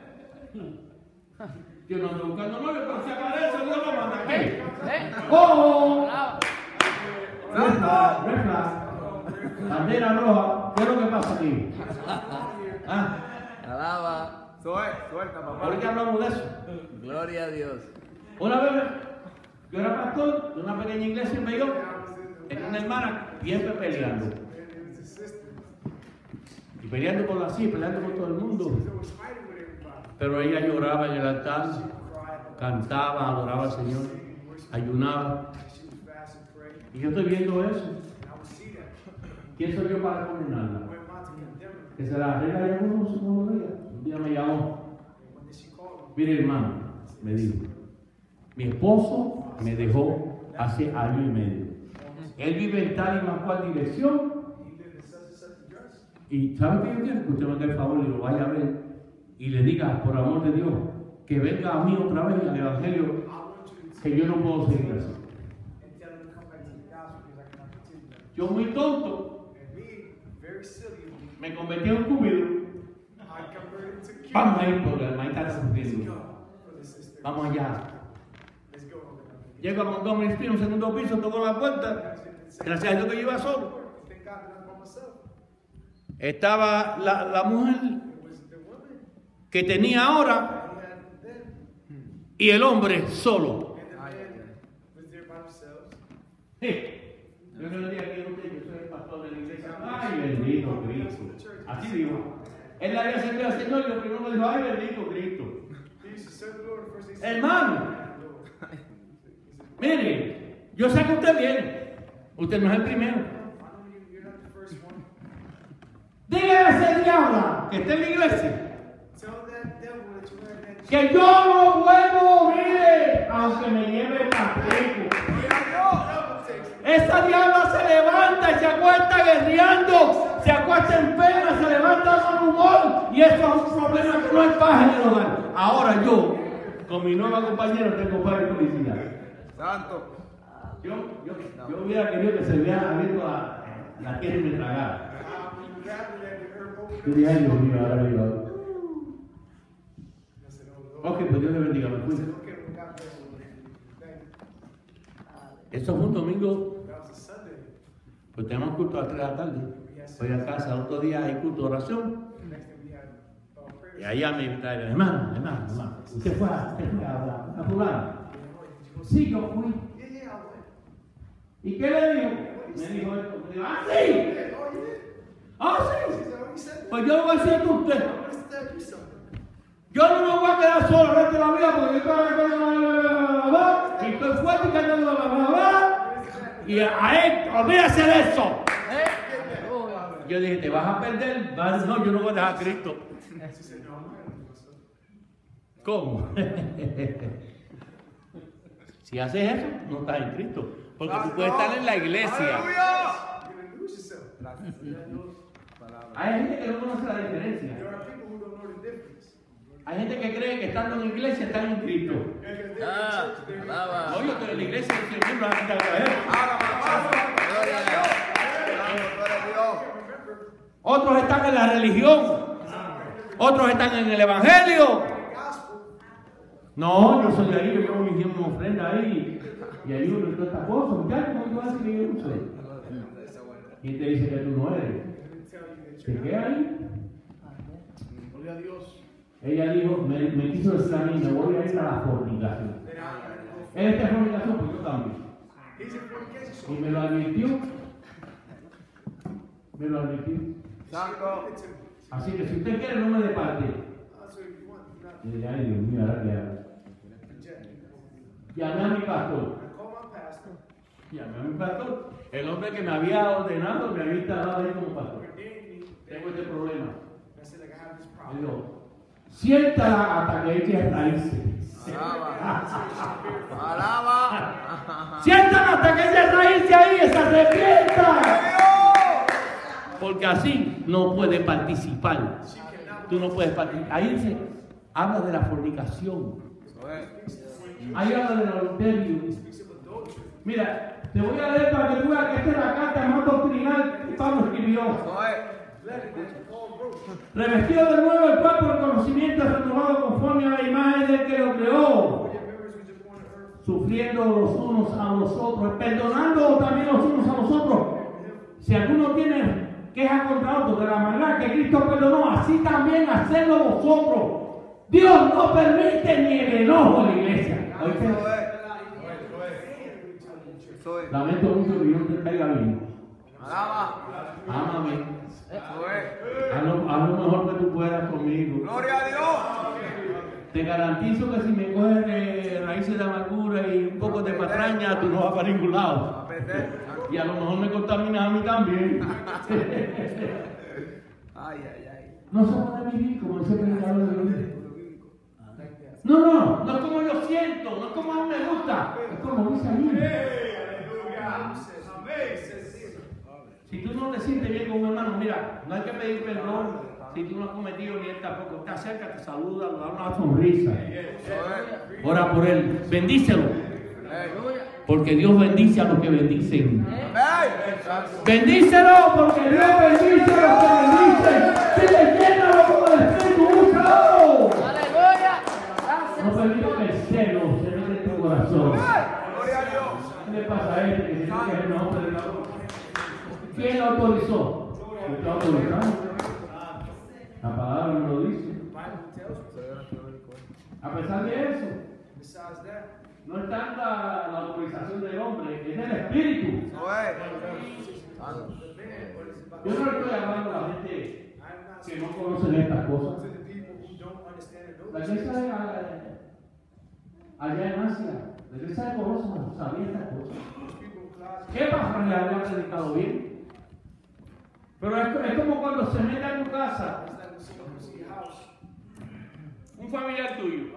yo no ando buscando novio, pero si aparece Dios lo manda, ¿qué? ¿Eh? ¡Oh! Alaba. Red flag, red flag. Bandera roja, ¿qué es lo que pasa aquí? ¿Ah? Alaba. Soy. Suelta, papá. Ahorita hablamos de eso. Gloria a Dios. Una vez yo era pastor de una pequeña iglesia en Bayón, en una hermana siempre peleando. Y peleando con la sí, peleando con todo el mundo. Pero ella lloraba en el altar, cantaba, adoraba al Señor, ayunaba. Y yo estoy viendo eso. ¿Quién soy yo para condenarla? Que se la arregla ya unos días. Un día me llamó. Mire, hermano, me dijo, mi esposo me dejó hace año y medio. Él vive en tal y más cual dirección. Y ¿sabe qué yo quiero? Que usted me haga el favor y lo vaya a ver y le diga, por amor de Dios, que venga a mí otra vez al Evangelio, que yo no puedo seguir así. Yo muy tonto, me convertí en un cubero. Vamos a ir por el maíz está sufriendo. Vamos allá. Llego a Montgomery Street, un segundo piso, toco la puerta. Gracias a Dios que yo iba solo. Estaba la, la mujer que tenía ahora y el hombre solo. Sí. Yo no le dije aquí a usted, yo soy el pastor de la iglesia. Ay, bendito Cristo. Así dijo. Él le había servido al Señor y lo primero me dijo, ay, bendito Cristo. Hermano, mire, yo sé que usted viene. Usted no es el primero. Dígale a ese diablo que está en la iglesia que yo no vuelvo, mire, aunque me lleve el patrico. Esa diabla se levanta y se acuesta guerreando, se acuesta enferma, se levanta con humor, y eso es un problema que no hay paz en el hogar. Ahora yo, con mi nueva compañera, tengo paz y felicidad. Santo. Yo, yo, yo hubiera querido que se hubiera abierto la, la tierra y me tragara. Yo dije, ay, Dios mío, ahora digo. Ok, pues Dios le bendiga, me fui. Eso fue un domingo. Pues tenemos culto a las tres de la tarde. Voy a casa, otro día hay culto de oración. Y allá me invitaron, hermano, hermano, hermano. ¿Usted fue a, usted fue a, a, a fulano? Sí, yo fui. ¿Y qué le dijo? Me dijo esto. Me dijo, ¡ah, sí! ¡Ah, sí! Pues yo voy a decir a usted. Yo no me voy a quedar solo el resto de la vida porque yo estoy y estoy fuerte y cantando la bla y a él, olvídese de eso. Yo dije, ¿te vas a perder? No, yo no voy a dejar a Cristo. ¿Cómo? Si haces eso, no estás en Cristo. Porque tú puedes estar en la iglesia. Hay gente que no conoce la diferencia. Hay gente que cree que estando en la iglesia están en Cristo. Ah, alaba. No, yo estoy en la iglesia y soy miembro de la gente de la Gloria a Dios. Otros están en la religión. Otros están en el evangelio. No, yo soy de ahí, yo llevo mi tiempo en ofrenda ahí. Y ayudo en todas estas cosas. Muchachos, ¿cómo tú vas a decir que yo no soy? ¿Quién te dice que tú no eres? ¿Te queda ahí? Gloria a Dios. Ella dijo, me, me quiso decir a mí, me voy a ir a la fornicación. Esta es fornicación, pues yo también. Y me lo advirtió. Me lo advirtió. Santo. Así que si usted quiere, no me dé parte. Y dije, ay Dios mío, ahora qué hago. Llamé a mi pastor. Llamé a mi pastor. El hombre que me había ordenado, me había instalado ahí como pastor. Tengo este problema. Me dijo, siéntala hasta que eche raíces. Alaba. Alaba. Siéntala hasta que eche raíces ahí, esa arrepienta. Porque así no puede participar. Tú no puedes participar. Ahí dice, habla de la fornicación. Ahí habla del adulterio. Mira, te voy a leer para que tú veas que esta es la carta más doctrinal que Pablo escribió. Revestido de nuevo el cuerpo del conocimiento renovado conforme a la imagen del que lo creó, sufriendo los unos a los otros, perdonando también los unos a los otros. Si alguno tiene queja contra otro de la maldad que Cristo perdonó, así también hacerlo vosotros. Dios no permite ni el enojo en la iglesia. ¿Oíste? Lamento mucho que yo no te caiga bien. Alaba. Ámame. Haz lo, haz lo mejor que tú puedas conmigo. Gloria a Dios. Te garantizo que si me coges de raíces de amargura y un poco de patraña, tú no vas para ningún lado. Y a lo mejor me contaminas a mí también. Ay, ay, ay. No se puede vivir como ese predicador de Dios. No, no, no es como yo siento, no es como a mí me gusta, es como dice allí. Si tú no te sientes bien con un hermano, mira, no hay que pedir perdón si tú no has cometido ni él tampoco. Te acerca, te saluda, le da una sonrisa. Ora por él, bendícelo. Porque Dios bendice a los que bendicen. Bendícelo porque Dios bendice a los que bendicen. Si te llena con el Espíritu, úsalo. No permito que el celo se meta en tu corazón. ¿Qué le pasa a este que dice que es un hombre de la boca? ¿Quién lo autorizó? ¿Lo está autorizando? La palabra no lo dice. A pesar de eso, no es tanta la autorización del hombre, es del Espíritu. Yo no le estoy hablando a la gente que no conocen estas cosas. La iglesia de allá en Asia, la iglesia de Colosas sabía estas cosas. ¿Qué pasa si le habían predicado bien? Pero es, es como cuando se mete en tu casa un familiar tuyo.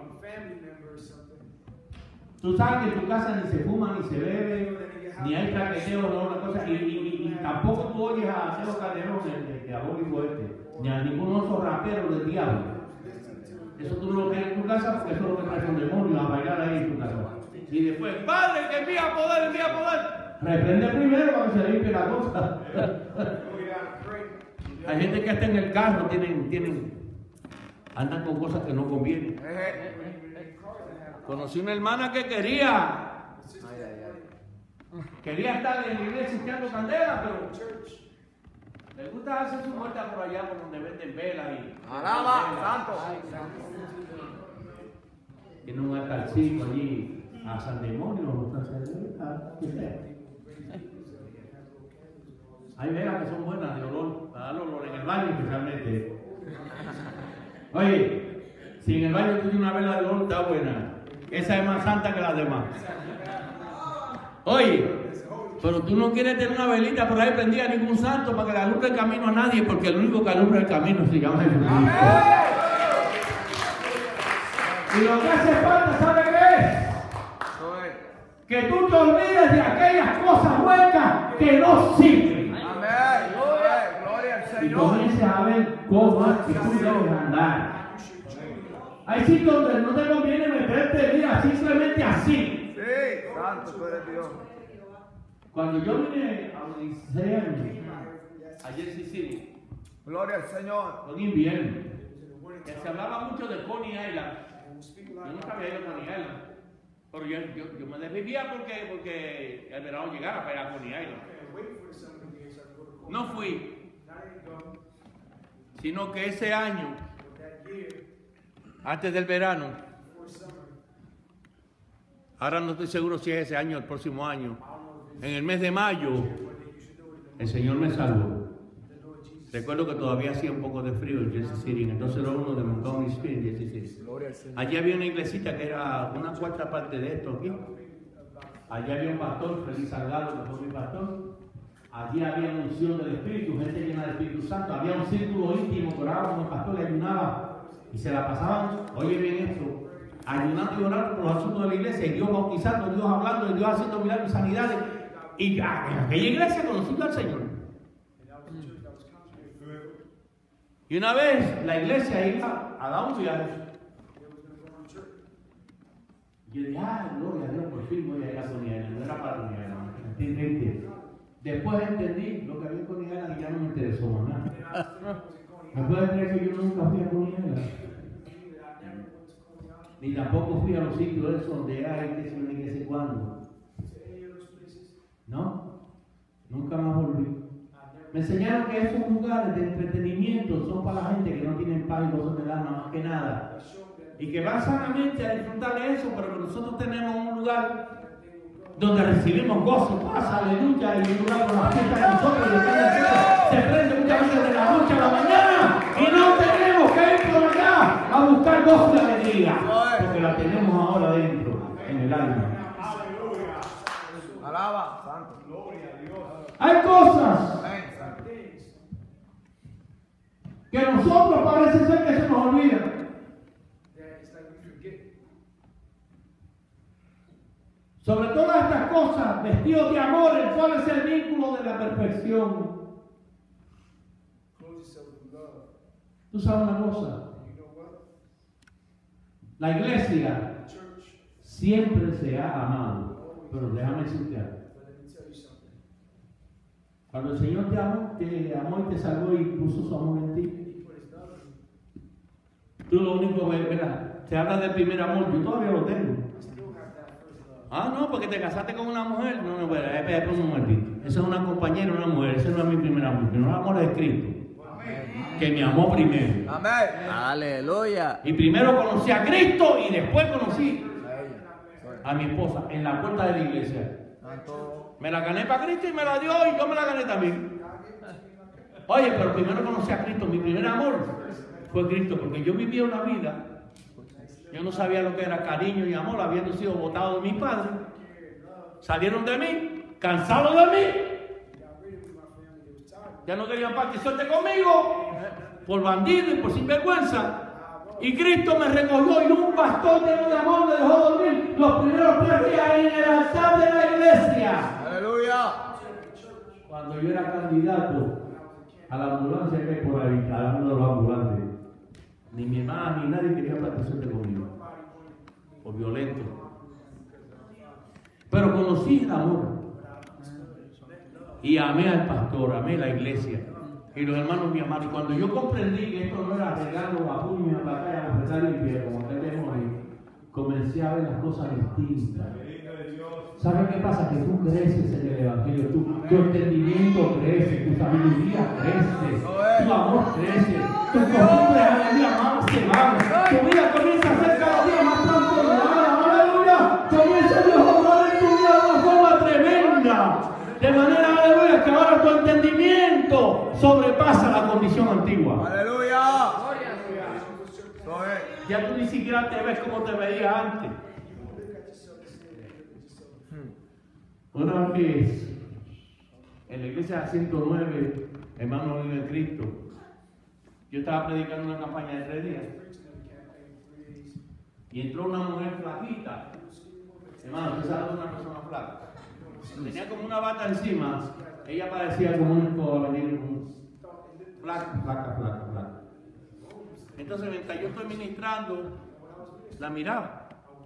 Tú sabes que en tu casa ni se fuma, ni se bebe, ni hay traqueteo, no una cosa, y, y, y, y tampoco tú oyes a Teo Calderón, el diabólico este, ni a ninguno de esos raperos del diablo. Eso tú no lo tienes en tu casa porque eso es lo que trae un demonio a bailar ahí en tu casa. Y después, Padre, que envía poder, envía poder. Reprende primero para que se limpie la cosa. Hay gente que hasta en el carro tienen, tienen, andan con cosas que no convienen. Conocí una hermana que quería, quería estar en la iglesia echando candela, pero le gusta hacer su muerta por allá por donde venden velas y. Alaba, santo. Tiene un altarcito allí a San Demonio. Hay velas que son buenas de olor, para dar olor en el baño especialmente. Oye, si en el baño tú tienes una vela de olor, está buena. Esa es más santa que las demás. Oye, pero tú no quieres tener una velita por ahí prendida a ningún santo para que le alumbre el camino a nadie, porque el único que alumbra el camino se llama Jesucristo. Y lo que hace falta, ¿sabe qué es? Que tú te olvides de aquellas cosas huecas que no sirven. Amén. Gloria al Y Señor. comiences a ver cómo es que tú debes andar. Hay sitios donde no te conviene meterte, mira, simplemente así. Sí, santo, tú eres Dios. Cuando yo vine a los dieciséis años, a Jersey City, Gloria al Señor. fue en invierno, que se hablaba mucho de Coney Island. Yo nunca había ido a Coney Island, pero yo, yo, yo me desvivía porque, porque el verano llegara para ir a Coney Island. No fui, sino que ese año, antes del verano, ahora no estoy seguro si es ese año o el próximo año, en el mes de mayo, el Señor me salvó. Recuerdo que todavía hacía un poco de frío en Jersey City, en el dos cero uno de Montgomery Street en Jersey City. Allí había una iglesita que era una cuarta parte de esto aquí. Allí había un pastor, Félix Salgado, que fue mi pastor. Allí había unción del Espíritu, gente llena del Espíritu Santo. Había un círculo íntimo que oraba con el pastor, le ayunaba y se la pasaban, oye bien esto, ayunando y orando por los asuntos de la iglesia, y Dios bautizando, Dios hablando, y Dios haciendo milagros y sanidades. Y ya, en aquella iglesia conociendo al Señor. Y una vez la iglesia iba a dar un viaje. Y yo dije, ah, gloria a Dios, por fin voy a ir a Coney Island. No era para Coney Island. Después entendí lo que había en Coney Island y ya no me interesó más nada. ¿Me puedes creer que yo nunca fui a Coney Island? Ni tampoco fui a los sitios esos donde hay que se ni que sé cuándo. ¿No? Nunca más volví. Me enseñaron que esos lugares de entretenimiento son para la gente que no tienen paz y gozo del alma más que nada. Y que van sanamente a disfrutar de eso, pero que nosotros tenemos un lugar donde recibimos gozo, paz, aleluya, y un lugar con la fiesta de nosotros. Y se prende muchas veces de la noche a la mañana y no tenemos que ir por allá a buscar gozo y alegría, porque la tenemos ahora dentro, en el alma. Alaba, santo. Gloria a Dios. Hay cosas Amén, santo. que nosotros parece ser que se nos olvidan. Sobre todas estas cosas, vestidos de amor, el cual es el vínculo de la perfección. Tú sabes una cosa. La iglesia siempre se ha amado. Pero déjame decirte algo. Cuando el Señor te amó, te amó y te salvó y puso su amor en ti, tú lo único que verás, se habla del primer amor, yo todavía lo tengo. Ah, no, porque te casaste con una mujer. No, no, espera, espera un momentito. Esa es una compañera, una mujer. Ese no es mi primer amor. Mi primer amor es Cristo, que me amó primero. Amén. Aleluya. Y primero conocí a Cristo y después conocí a mi esposa en la puerta de la iglesia. Me la gané para Cristo y me la dio y yo me la gané también. Oye, pero primero conocí a Cristo. Mi primer amor fue Cristo, porque yo vivía una vida. Yo no sabía lo que era cariño y amor, habiendo sido botado de mi padre. Salieron de mí, cansados de mí. Ya no querían participar conmigo, por bandido y por sinvergüenza. Y Cristo me recogió y un pastor lleno de amor me dejó dormir los primeros tres días en el altar de la iglesia. Aleluya. Cuando yo era candidato a la ambulancia que hay por ahí, cada uno de los ambulantes, ni mi hermana ni nadie quería participar conmigo, por violento. Pero conocí el amor y amé al pastor, amé la iglesia y los hermanos mi amaron. Y cuando yo comprendí que esto no era regalo a puño y a batalla, a apretar el pie, como tenemos ahí, comencé a ver las cosas distintas. ¿Sabes qué pasa? Que tú creces en el Evangelio, tu, tu entendimiento crece, tu sabiduría crece, tu amor crece, tu costumbre aleluya más se van, tu vida comienza a ser cada día más transformada, aleluya, comienza Dios a obrar en tu vida de una forma tremenda, de manera, aleluya, que ahora tu entendimiento sobrepasa la condición antigua. Aleluya. Ya tú ni siquiera te ves como te veías antes. Una vez en la iglesia ciento nueve, hermanos en Cristo, yo estaba predicando una campaña de tres días y entró una mujer flaquita. Hermano, usted sabe una persona flaca. Tenía como una bata encima, ella parecía como un flaca, flaca, flaca, flaca. Entonces, mientras yo estoy ministrando, la miraba.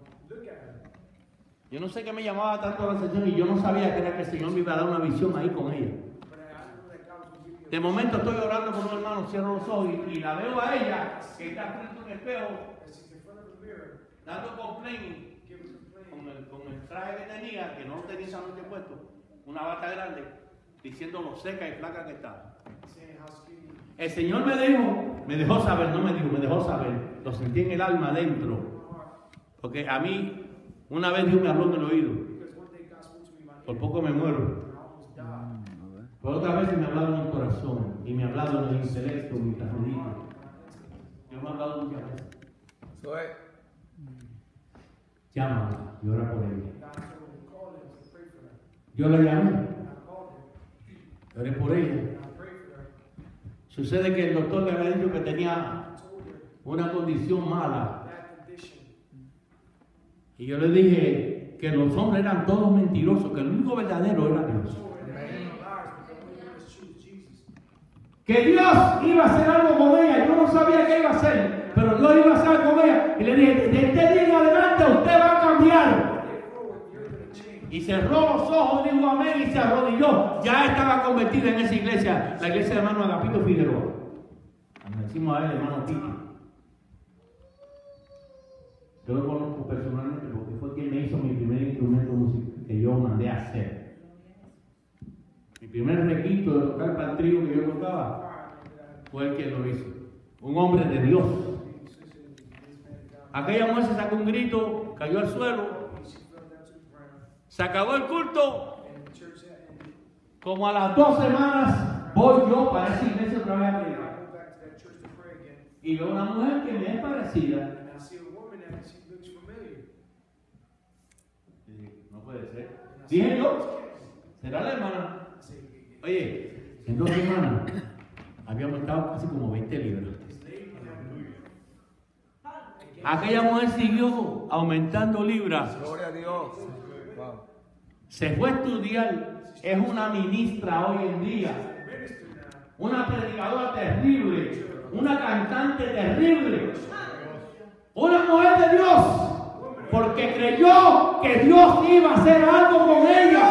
Yo no sé qué me llamaba tanto la atención y yo no sabía que era que el Señor me iba a dar una visión ahí con ella. De momento estoy orando con un hermano, cierro los ojos y, y la veo a ella que está frente a un espejo, dando complaint con el, con el traje que tenía, que no lo tenía esa noche puesto, una bata grande, diciendo lo seca y flaca que estaba. El Señor me dijo, me dejó saber, no me dijo, me dejó saber, lo sentí en el alma adentro, porque a mí una vez Dios me habló en el oído, por poco me muero. Por otra vez me ha hablado en el corazón y me ha hablado en el intelecto, mientras medito. Dios me ha hablado muchas veces. Llámala y ora por ella. Yo la llamé, oré por ella. Sucede que el doctor le había dicho que tenía una condición mala. Y yo le dije que los hombres eran todos mentirosos, que el único verdadero era Dios. Que Dios iba a hacer algo con ella. Yo no sabía qué iba a hacer, pero Dios iba a hacer algo con ella. Y le dije, desde este día en adelante usted va a cambiar. Y cerró los ojos, dijo amén y se arrodilló. Ya estaba convertida en esa iglesia, la iglesia de hermano Agapito Figueroa. Nos decimos a él hermano Tito. Yo lo conozco personalmente porque fue quien me hizo mi primer instrumento musical que yo mandé a hacer. Mi primer requinto de tocar para el trío que yo tocaba fue el que lo hizo. Un hombre de Dios. Aquella mujer se sacó un grito, cayó al suelo. Se acabó el culto. Como a las dos semanas voy yo para esa iglesia otra vez a predicar. Y veo una mujer que me es parecida. No puede ser. Dije yo, ¿será la hermana? Oye, en dos semanas habíamos estado casi como veinte libras. Aquella mujer siguió aumentando libras. Gloria a Dios. Wow. Se fue a estudiar, es una ministra hoy en día, una predicadora terrible, una cantante terrible, una mujer de Dios, porque creyó que Dios iba a hacer algo con ella.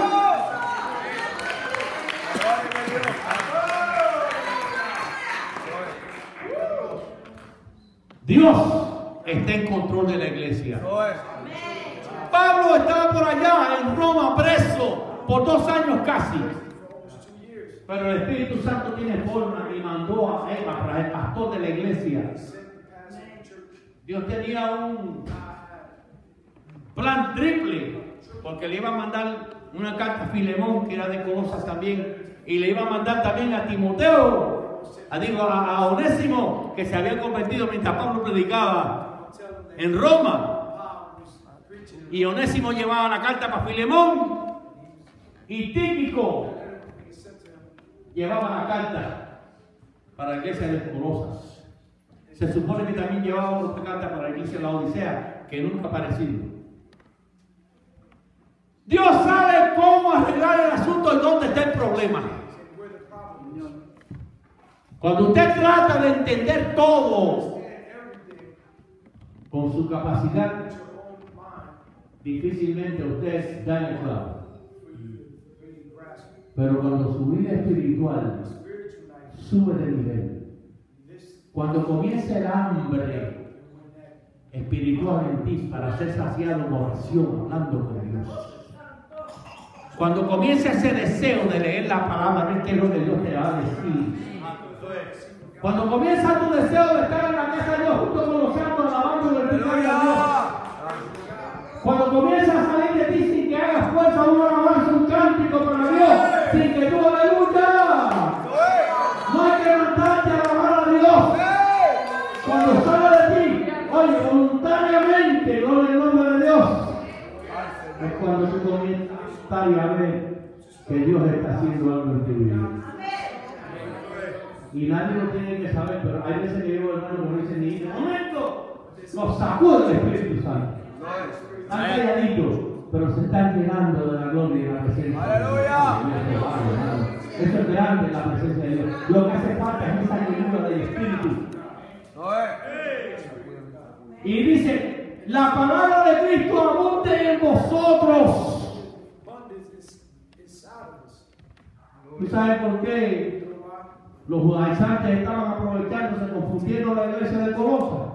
Dios está en control de la iglesia. Pablo estaba por allá en Roma preso por dos años casi. Pero el Espíritu Santo tiene forma y mandó a Eva para el pastor de la iglesia. Dios tenía un plan triple, porque le iba a mandar una carta a Filemón, que era de Colosas también, y le iba a mandar también a Timoteo, a, digo, a, a Onésimo, que se había convertido mientras Pablo predicaba en Roma. Y Onésimo llevaba la carta para Filemón, y Tíquico llevaba la carta para la iglesia de Colosas. Se supone que también llevaba otra carta para la iglesia de la Odisea, que nunca ha aparecido. Dios sabe cómo arreglar el asunto y dónde está el problema. Cuando usted trata de entender todo con su capacidad, difícilmente usted da en el clavo. Pero cuando su vida espiritual sube de nivel, cuando comienza el hambre espiritual en ti para ser saciado en oración, hablando con Dios, cuando comienza ese deseo de leer la palabra, ver qué es lo que Dios te va a decir, cuando comienza tu deseo de estar en la casa de Dios junto con los santos alabando y glorificando a Dios, cuando comienza a salir de ti sin que hagas fuerza una alabanza, un cántico para Dios, sin que tú aleluya, no hay que levantarte a alabar a Dios. Cuando sale de ti, oye, voluntariamente, gloria al nombre de Dios, es cuando tú comienzas a ver que Dios está haciendo algo en tu vida. Y nadie lo tiene que saber, pero hay veces que yo, hermano, como dicen, y dicen, un momento, los sacude el Espíritu Santo. Están calladitos, pero se están llenando de la gloria y de la presencia. ¡Aleluya! Eso es grande, la presencia de Dios. Lo que hace falta es esa llenura del Espíritu. Y dice, la palabra de Cristo abunde en vosotros. ¿Tú sabes por qué los judaizantes estaban aprovechándose, confundiendo la iglesia de Colosas?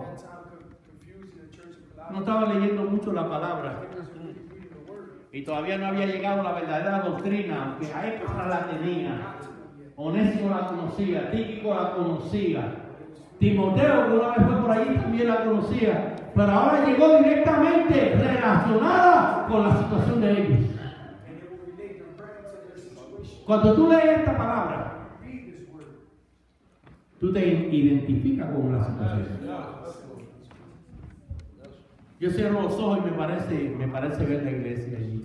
No estaban leyendo mucho la palabra. Y todavía no había llegado la verdadera doctrina, aunque a Éfeso la tenía. Onésimo la conocía, Tíquico la conocía. Timoteo, que una vez fue por allí, también la conocía. Pero ahora llegó directamente relacionada con la situación de ellos. Cuando tú lees esta palabra, tú te identificas con la situación. Yo cierro los ojos y me parece, me parece ver la iglesia allí.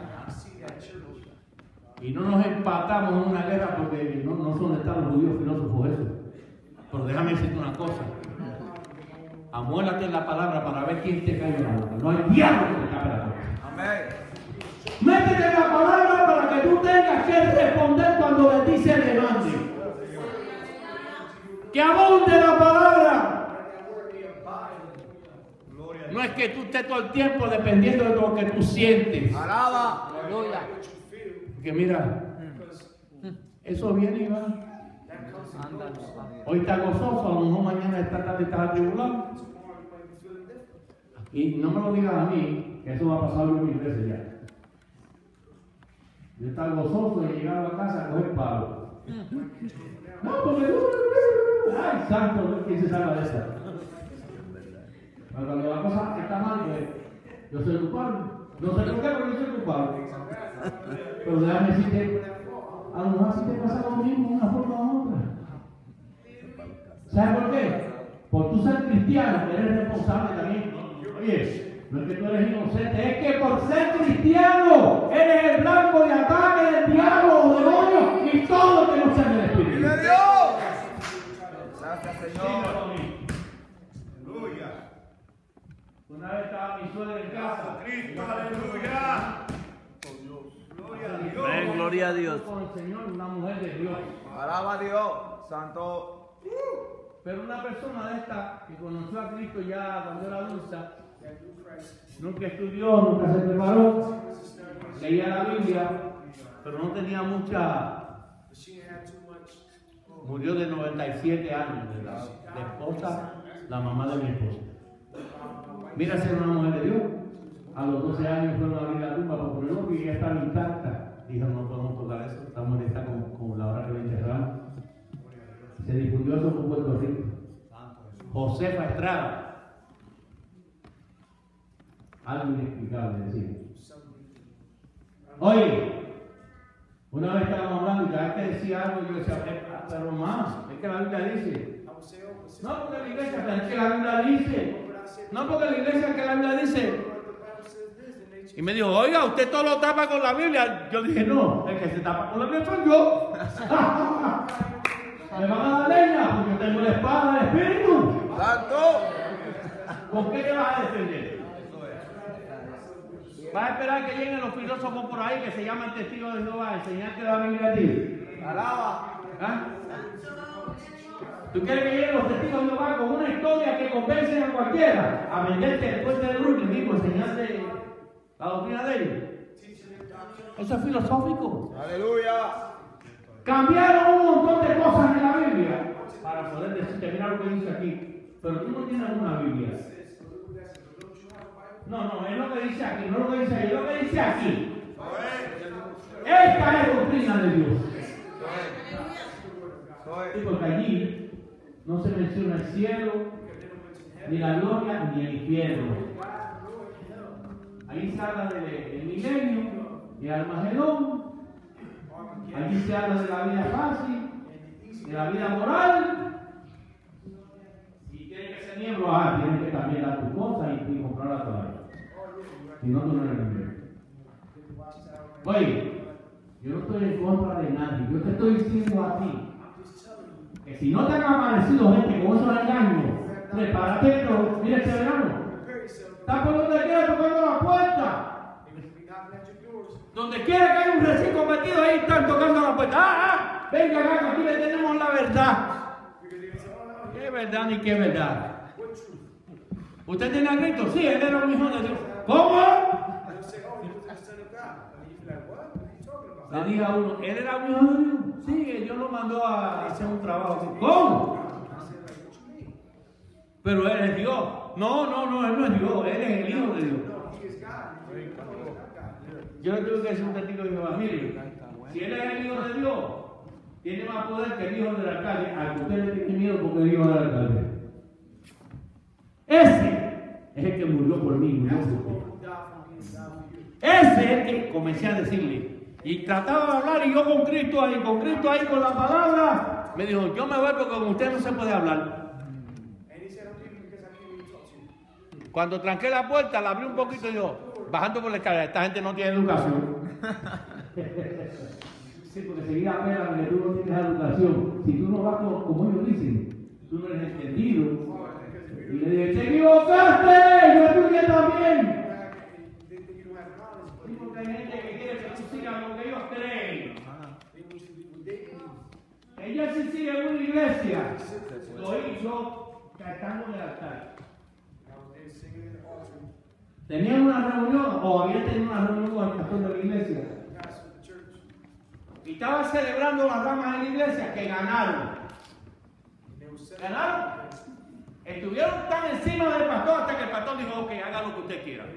Y no nos empatamos en una guerra porque no, no son estados judíos filósofos eso. Pero déjame decirte una cosa. Amuélate en la palabra para ver quién te cae en la boca. No hay diablo que te cae en la boca. Amén. Métete en la palabra para que tú tengas que responder cuando de ti se levante. Que abunde la palabra. No es que tú estés todo el tiempo dependiendo de lo que tú sientes. Alaba. Aleluya. Que mira, eso viene y va. Hoy está gozoso, a lo mejor mañana esta tarde estás atribulado. Y no me lo digas a mí, que eso va a pasar mil veces ya. Yo estaba gozoso de llegar a la casa a coger palo. No, porque ay, santo, ¿quién se salva de esa? Pero cuando la cosa está mal, pues, yo soy culpable. No sé por qué, pero yo soy culpable. Pero déjame decirte, a lo mejor así te pasa lo mismo de una forma u otra. ¿Sabes por qué? Por tú ser cristiano, eres responsable también. Oye, no es que tú eres inocente, es que por ser cristiano eres el blanco de ataque del diablo, demonios y todo lo que no sea del Espíritu. ¡Vive Dios! Gracias, Señor. Aleluya. Una vez estaba mi suegra en casa. Cristo, aleluya. Amén, gloria a Dios. Con el Señor, una mujer de Dios. Alaba a Dios, santo. Pero una persona de esta que conoció a Cristo ya cuando era adulta, nunca estudió, nunca se preparó, leía la Biblia, pero no tenía mucha. Murió de noventa y siete años de edad. La esposa, la mamá de mi esposa. Mira, ser una mujer de Dios. A los doce años fueron a abrir la tumba por ponerlo y ya estaba intacta. Dijo, no podemos tocar eso, estamos lista como, como la hora que la enterramos. Se difundió eso por Puerto Rico. Josefa Estrada. Algo inexplicable, decir. Oye, una vez estábamos hablando y cada vez que decía algo, yo decía, pero más, es que la Biblia dice. No porque la iglesia, es que la Biblia dice. No porque la iglesia, que la Biblia dice. Y me dijo, oiga, usted todo lo tapa con la Biblia. Yo dije, no, el que se tapa con la Biblia soy yo. Me van a dar leña porque yo tengo la espada del Espíritu. Santo. ¿Con qué te vas a defender? ¿Vas a esperar que lleguen los filósofos por ahí que se llaman testigos de Jehová a enseñarte la Biblia a ti? Alaba. ¿Ah? ¿Tú quieres que lleguen los testigos de Jehová con una historia que convence a cualquiera a venderte el puente de Brooklyn, mismo, enseñarte la doctrina de ellos? Eso es filosófico. Aleluya. Cambiaron un montón de cosas en la Biblia para poder decirte, mira lo que dice aquí. Pero tú no tienes una Biblia. No, no, es lo que dice aquí, no es lo que dice ahí, es lo que dice aquí. Esta es doctrina de Dios. Sí, porque allí no se menciona el cielo, ni la gloria, ni el infierno. Ahí se habla del milenio, de Armagedón. Allí se habla de la vida fácil, de la vida moral. Y tienes que ser miembro, ah, tienes que también dar tu cosa y, y comprarla todavía. Si no, tú no eres miembro. Oye, yo no estoy en contra de nadie. Yo te estoy diciendo a ti que si no te han aparecido gente con esos engaños, prepárate, pero mira este verano. Está por donde quiera tocando la puerta. Donde quiera que haya un recién convertido, ahí están tocando la puerta. ¡Ah, ah! Venga acá, aquí le tenemos la verdad. ¿Qué verdad ni qué verdad? ¿Usted tiene a Cristo? Sí, él era un hijo de Dios. ¿Cómo? Le dije a uno, ¿él era un hijo de Dios? Sí, Dios lo mandó a hacer un trabajo. ¿Cómo? Pero él es Dios. No, no, no, él no es Dios, él es el hijo de Dios. Yo le tengo que decir un testigo de Jehová, mire, si él es el hijo de Dios, tiene más poder que el hijo del alcalde, al que usted le tiene miedo porque es el hijo del alcalde. Ese es el que murió por mí, murió por mí. Ese es el que comencé a decirle. Y trataba de hablar y yo con Cristo ahí, con Cristo ahí, con la palabra. Me dijo, yo me voy porque con usted no se puede hablar. Cuando tranqué la puerta, la abrí un poquito y yo, bajando por la escalera, esta gente no tiene educación. Sí, porque seguía apenas que tú no tienes educación. Si tú no vas como, como ellos dicen, tú no eres entendido. Y le dije, te equivocaste, yo estudié también. Sí, porque hay gente que quiere que tú sigas lo que ellos creen. Ella sí sigue en una iglesia. Lo hizo cantando en el altar. Tenían una reunión o habían tenido una reunión con el pastor de la iglesia. Y estaban celebrando las ramas de la iglesia que ganaron. ¿Ganaron? Estuvieron tan encima del pastor hasta que el pastor dijo, ok, haga lo que usted quiera.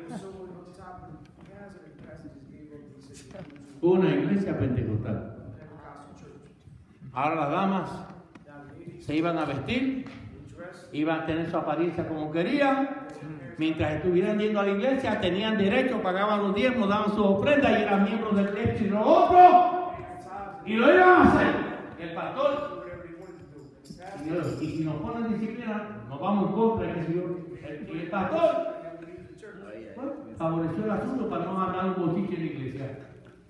Una iglesia pentecostal. Ahora las damas se iban a vestir, iban a tener su apariencia como querían. Mientras estuvieran yendo a la iglesia, tenían derecho, pagaban los diezmos, daban sus ofrendas y eran miembros del esto y lo otro. Y lo iban a hacer. El pastor, y si nos ponen disciplina, nos vamos en contra. Y el pastor bueno, favoreció el asunto para no hablar un bochiche en la iglesia.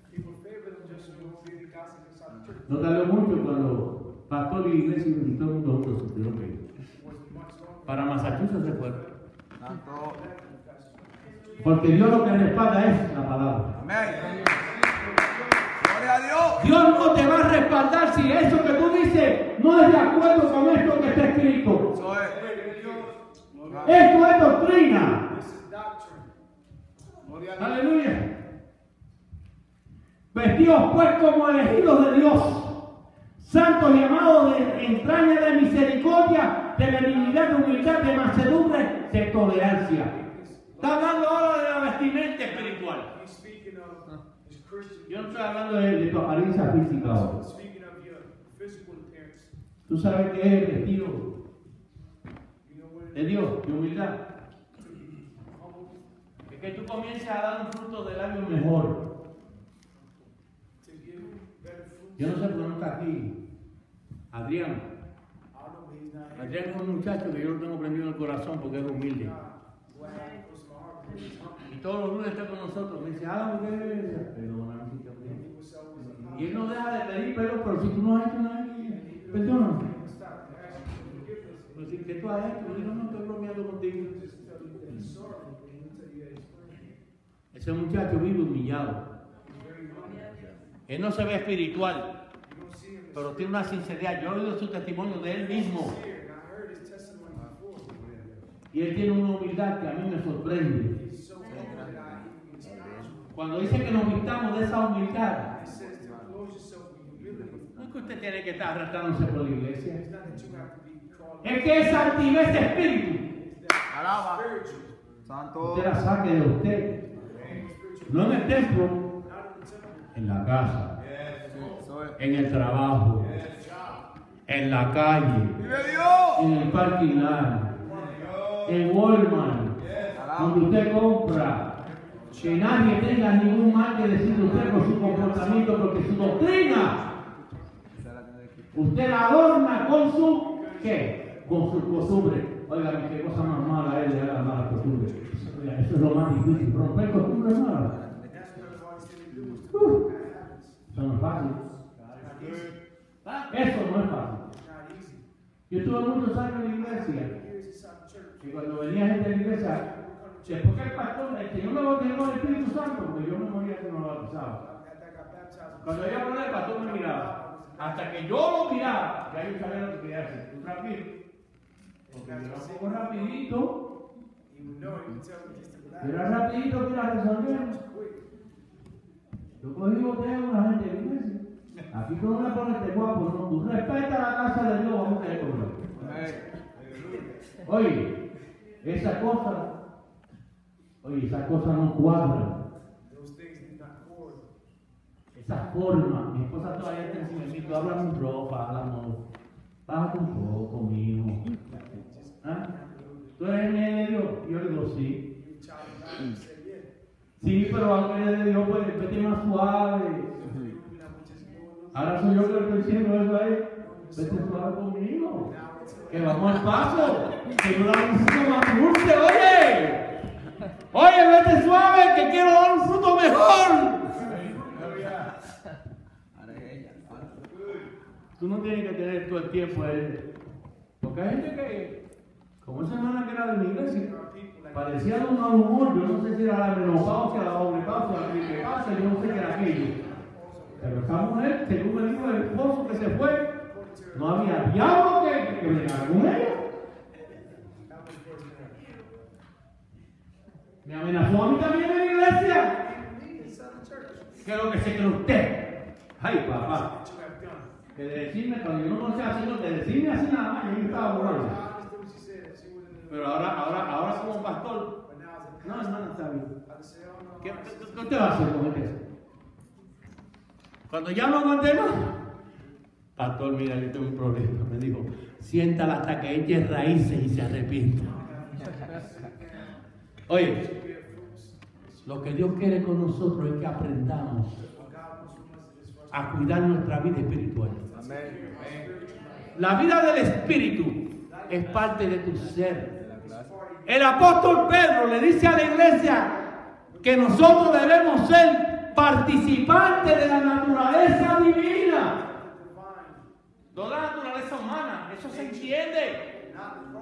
No tardó mucho cuando pastor y iglesia y todo el mundo juntos se tuvieron que ir. Para Massachusetts se fueron. Porque Dios lo que respalda es la palabra. Amén. Gloria a Dios. Dios no te va a respaldar si eso que tú dices no es de acuerdo con esto que está escrito. Eso es. Esto es doctrina. This is doctrine. Gloria a Dios. Aleluya. Vestidos pues como elegidos de Dios, santos y amados de entraña de misericordia, de benignidad, de humildad, de mansedumbre, de tolerancia. Está hablando ahora de la vestimenta espiritual. He's speaking of his Christian. Yo no estoy hablando de, de tu apariencia física ahora. He's speaking of your physical appearance. Tú sabes que es el vestido You know what de it Dios, de humildad. is to be humble, Es que tú comiences a dar un fruto de labio mejor. to give better fruits. Yo no sé por qué no está aquí Adrián. I don't know, but he's not here. Adrián es un muchacho que yo lo tengo prendido en el corazón porque es humilde. God, what happened goes to my heart because he's humble. Y todos los lunes está con nosotros. Me dice, ah, ¿por qué? Perdóname, si te ofendí. He was always a Y él no deja de pedir perdón, pero si tú no has hecho nada, perdóname. stop asking for forgiveness. Pero si que tú has hecho, yo digo, no estoy bromeando contigo. Just tell you that he's sorry, and he'll tell you that he's sorry. Ese muchacho vive humillado. He's very humble. Él no se ve espiritual, You don't see him as pero tiene una sinceridad. Yo he oído su testimonio de él mismo. sincere, and I heard his testimony before. Y él tiene una humildad que a mí me sorprende. He's so humble that I even astonished. Cuando dice que nos vistamos de esa humildad, He says to close yourself with humility. no es que usted tiene que estar arrastrándose por la iglesia. It's not that you have to be called. Es que esa altivez de espíritu, It's that Alaba. spiritual. Santo. usted la saque de usted. No en el templo, Not in the temple. en la casa, Eso es. en el trabajo, en la calle, Vive Dios. en el parking lot, en Walmart, donde usted compra. Que nadie tenga ningún mal que decir de usted por su comportamiento, porque su doctrina, usted la adorna con su, ¿qué? Con su costumbre. Oiga, qué cosa más mala es de la mala costumbre. Oiga, eso es lo más difícil, romper costumbres malas. And that's what everybody said to do. Is Uh, that happens. Eso no es fácil. Not easy. Eso no es fácil. Not easy. Yo estuve muchos años en la iglesia. Years inside the church. Y cuando venía gente a la iglesia, después que el pastor, el Señor me bautizó con el Espíritu Santo, porque yo me moría que no lo bautizaba. After I got baptized. Cuando yo hablé, el pastor me miraba. Hasta que yo lo miraba, ya yo sabía lo que quería hacer. Tú tranquilo. Porque yo era un poco rapidito. He would know. He would tell me just to relax. Yo era rapidito, mira, resolvieron. Quick. Yo cogí botella con la gente de la iglesia. Aquí tú no le pones este guapo, no. Tú respeta la casa de Dios, vamos a tener problema. Oye, esa cosa, oye, esa cosa no cuadra. Those things did not accord. Esa forma, mi esposa todavía está encima de mí, tú hablas mi ropa, hablamos, bájate un poco, mijo. ¿Ah? ¿Tú eres el nene de Dios? Yo le digo, sí. You child of God. He said, yeah. Sí, pero aunque eres de Dios, pues vete más suave. Maybe not just go a little. Ahora soy yo que le estoy diciendo eso ahí. Vete suave conmigo. Now it's Que vamos al paso. Que no da un fruto más dulce, oye. Oye, vete suave, que quiero dar un fruto mejor. Tú no tienes que tener todo el tiempo él. Porque hay gente que, como esa hermana que era de mi iglesia, parecía de un mal humor. Yo no sé si era la menopausia, la sobrepausia, la tripepausia, yo no sé qué era aquello. Pero esa mujer, según me dijo el esposo que se fue, no había diablo que, que bregara con ella. Me amenazó a mí también en la iglesia. ¿Qué es lo que se cree usted? Ay, papá. Que de decirme, cuando yo no conocía al Señor, de decirme así nada más, yo estaba borracho. Pero ahora, ahora, ahora como pastor, no, hermano, está bien. ¿Qué, qué, qué usted va a hacer con este? Cuando ya no aguanté más, pastor, mira, yo tengo un problema. Me dijo, siéntala hasta que eche raíces y se arrepienta. Oye, lo que Dios quiere con nosotros es que aprendamos a cuidar nuestra vida espiritual. Amén. La vida del espíritu es parte de tu ser. El apóstol Pedro le dice a la iglesia que nosotros debemos ser participantes de la naturaleza divina. No la naturaleza humana, eso se entiende.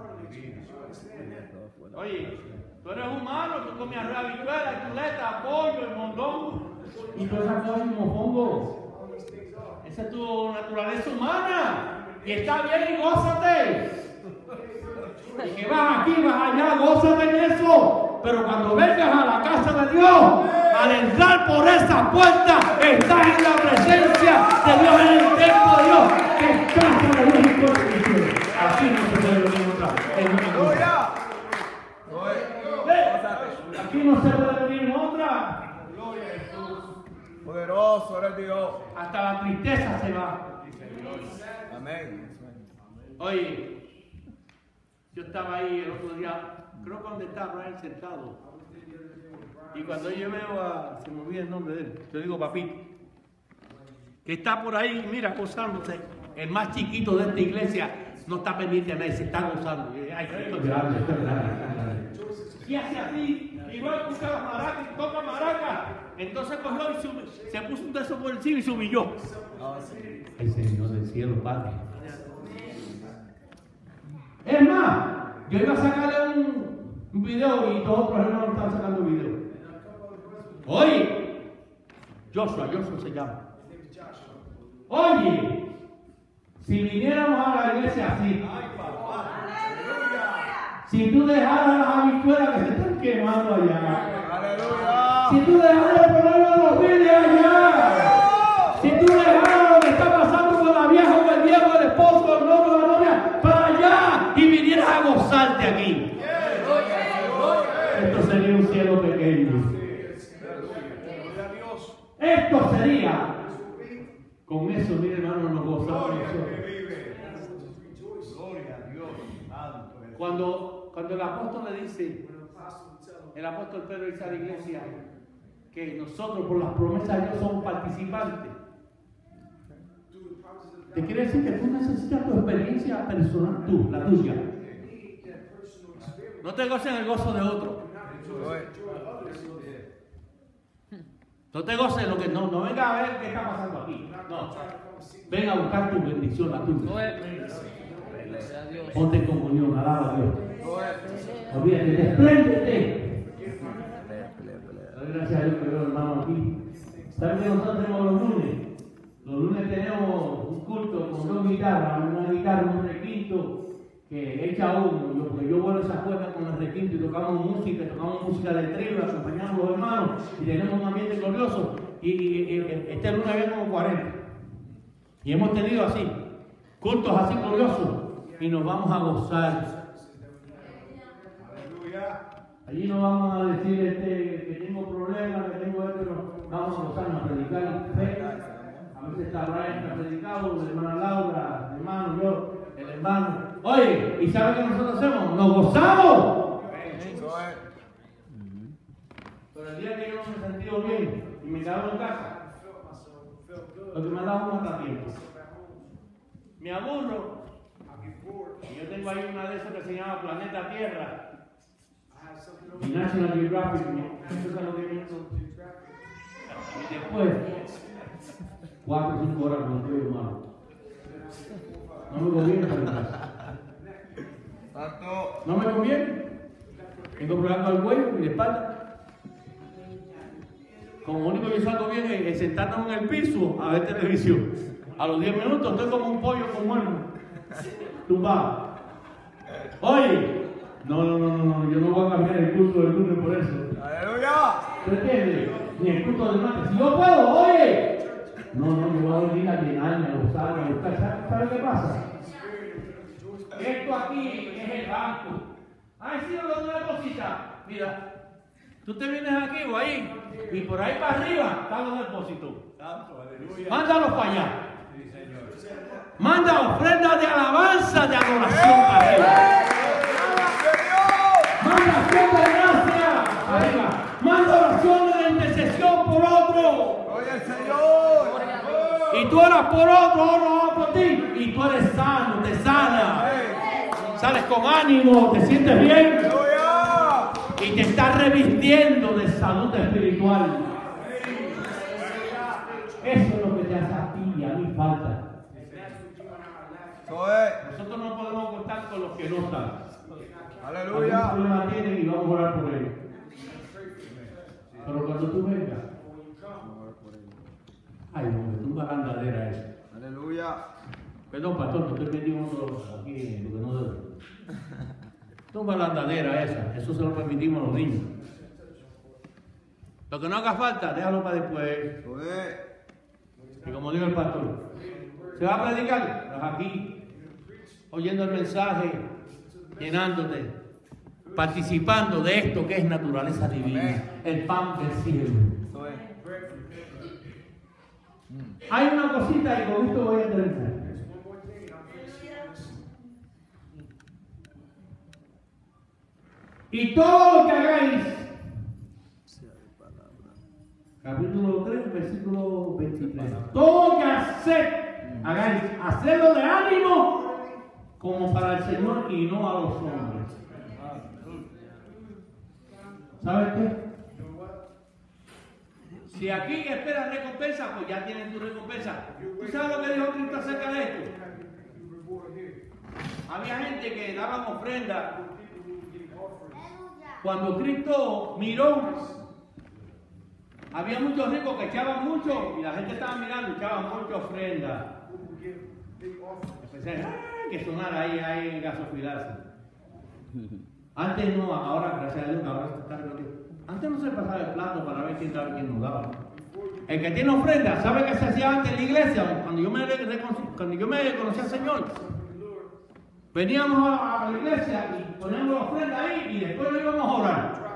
Oye, tú eres humano, tú comes arroz, habichuela, chuleta, pollo, el mondongo y todas esas cosas como pongo. Esa es tu naturaleza humana. Y está bien y gózate. Y que vas aquí, vas allá, gózate en eso. Pero cuando vengas a la casa de Dios, al entrar por esa puerta, estás en la presencia de Dios, en el templo de Dios, que es casa de Dios y pueblo de Dios. Así no se puede venir otra. ¡Aleluya! Ve, aquí no se puede venir otra. Poderoso eres Dios. Hasta la tristeza se va. Amén. Oye, yo estaba ahí el otro día, creo que donde estaba Brian sentado. Y cuando yo veo a, se me olvida el nombre de él, yo digo papito, que está por ahí, mira, gozándose. El más chiquito de esta iglesia no está pendiente a nadie, se está gozando. Y, ay, esto es grande, esto es grande, esto es grande. Y hace así, y va a buscar las maracas, y toca maracas. Entonces cogió y sube, se puso un beso por encima y se humilló. El Señor del cielo, Padre. Es más, yo iba a sacarle un, un video y todos los hermanos estaban sacando video. Oye, Joshua, Joshua se llama. Oye, si viniéramos a la iglesia así, si tú dejaras las habichuelas que se están quemando allá, ¡Aleluya! si tú dejaras el problema de los vídeos allá, si tú dejaras lo que está pasando con la vieja o el viejo, el esposo, el novio, la novia, para allá y vinieras a gozarte aquí. Esto sería un cielo pequeño. Esto sería, con eso, mi hermano, nos gozamos nosotros. Cuando, cuando el apóstol le dice, el apóstol Pedro dice a la iglesia que nosotros por las promesas de Dios somos participantes. Te quiere decir que tú necesitas tu experiencia personal, tú, la tuya. No te goces en el gozo de otro. No te goces en lo que no, no venga a ver qué está pasando aquí. No, ven a buscar tu bendición, la tuya. Ponte en comunión, alaba a Dios. Olvídate, despréndete. Gracias a Dios que veo hermano aquí. ¿Saben que nosotros tenemos los lunes? Los lunes tenemos un culto con dos guitarras, una guitarra, un requinto que echa humo. Yo, porque yo vuelo esa cuerda con el requinto y tocamos música, tocamos música de tribu, acompañamos a los hermanos y tenemos un ambiente glorioso. Y, y, y este lunes había como cuarenta. Y hemos tenido así, cultos así gloriosos y nos vamos a gozar. Allí no vamos a decir este, que tengo problemas, que tengo esto, no. Vamos a gozarnos, a predicar fe. A veces está Brian que ha predicado, la hermana Laura, el hermano, yo, el hermano. Oye, ¿y sabe qué nosotros hacemos? ¡Nos gozamos! Pero el día que yo no me he sentido bien y me quedaba en casa, lo que me ha dado un matatiempo. Me aburro. Y yo tengo ahí una de esas que se llama Planeta Tierra. Y National Geographic, eso es lo que minutos. Y después, cuatro o cinco horas con el hermano. No me conviene para casa. No me conviene. Tengo problemas al cuello y la espalda. Como único que salgo bien es, es sentarnos en el piso a ver televisión. A los diez minutos estoy como un pollo con muerto. Tumbado. Oye. No, no, no, no, yo no voy a cambiar el culto del lunes por eso. ¡Aleluya! ¿Tú entiendes? Ni el culto del martes. Si yo puedo, oye. No, no, yo voy a venir a llenarme, a gozarme, a buscar. ¿Sabes qué pasa? Esto aquí es el banco. Ay, sí, no, una cosita. Mira, tú te vienes aquí o ahí, y por ahí para arriba están los depósitos. Mándalos para allá. Manda ofrendas de alabanza, de adoración para arriba. Manda acción de gracia arriba. Manda oraciones de intercesión por otro. ¡Oye el Señor! Y tú oras por otro, otro ora por ti. Y tú eres sano, te sana. Sales con ánimo, te sientes bien. ¡Aleluya! Y te estás revistiendo de salud espiritual. Eso es lo que te hace a ti y a mí falta. Nosotros no podemos contar con los que no están. Aleluya. Algún problema tienen y vamos a orar por ellos. Pero cuando tú vengas, ay, no, es una bandadera eso. Aleluya. Perdón, pastor, que estoy metiendo aquí porque no debo. Toma la andadera esa, eso se lo permitimos a los niños. Lo que no haga falta, déjalo para después. Eso es. Y como dijo el pastor, se va a predicar, estás aquí, oyendo el mensaje, llenándote, participando de esto que es naturaleza divina, el pan del cielo. Eso es. Hay una cosita y con esto voy a terminar. Y todo lo que hagáis, capítulo tres, versículo veintitrés, todo lo que haced, hagáis, hacedlo de ánimo como para el Señor y no a los hombres. ¿Sabes qué? Si aquí esperas recompensa, pues ya tienes tu recompensa. ¿Tú sabes lo que dijo Cristo acerca de esto? Había gente que daban ofrenda. Cuando Cristo miró, había muchos ricos que echaban mucho y la gente estaba mirando y echaban mucha ofrenda. Empecé a que sonara ahí, ahí en gasofilarse. Antes no, ahora gracias a Dios, ahora se está reuniendo. Antes no se pasaba el plato para ver quién daba, quién no daba. El que tiene ofrenda, ¿sabe qué se hacía antes en la iglesia? Cuando yo me, cuando yo me conocí al Señor, veníamos a, a la iglesia y poníamos la ofrenda ahí y después nos íbamos a orar.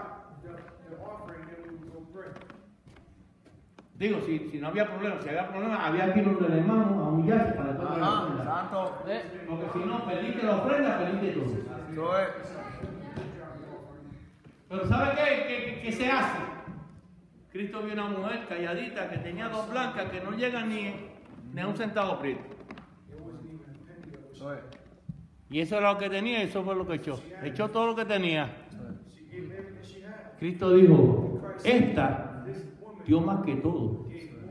Digo, si, si no había problema, si había problema, había que ir donde el hermano a humillarse para después la Ajá, ofrenda. santo. Porque si no, perdiste la ofrenda, perdiste todo. Eso es. Pero ¿sabe qué, qué, qué se hace? Cristo vio una mujer calladita que tenía dos blancas que no llegan ni, ni a un centavo prieto. Eso es. Y eso era lo que tenía y eso fue lo que echó. Echó todo lo que tenía. Cristo dijo, esta dio más que todo.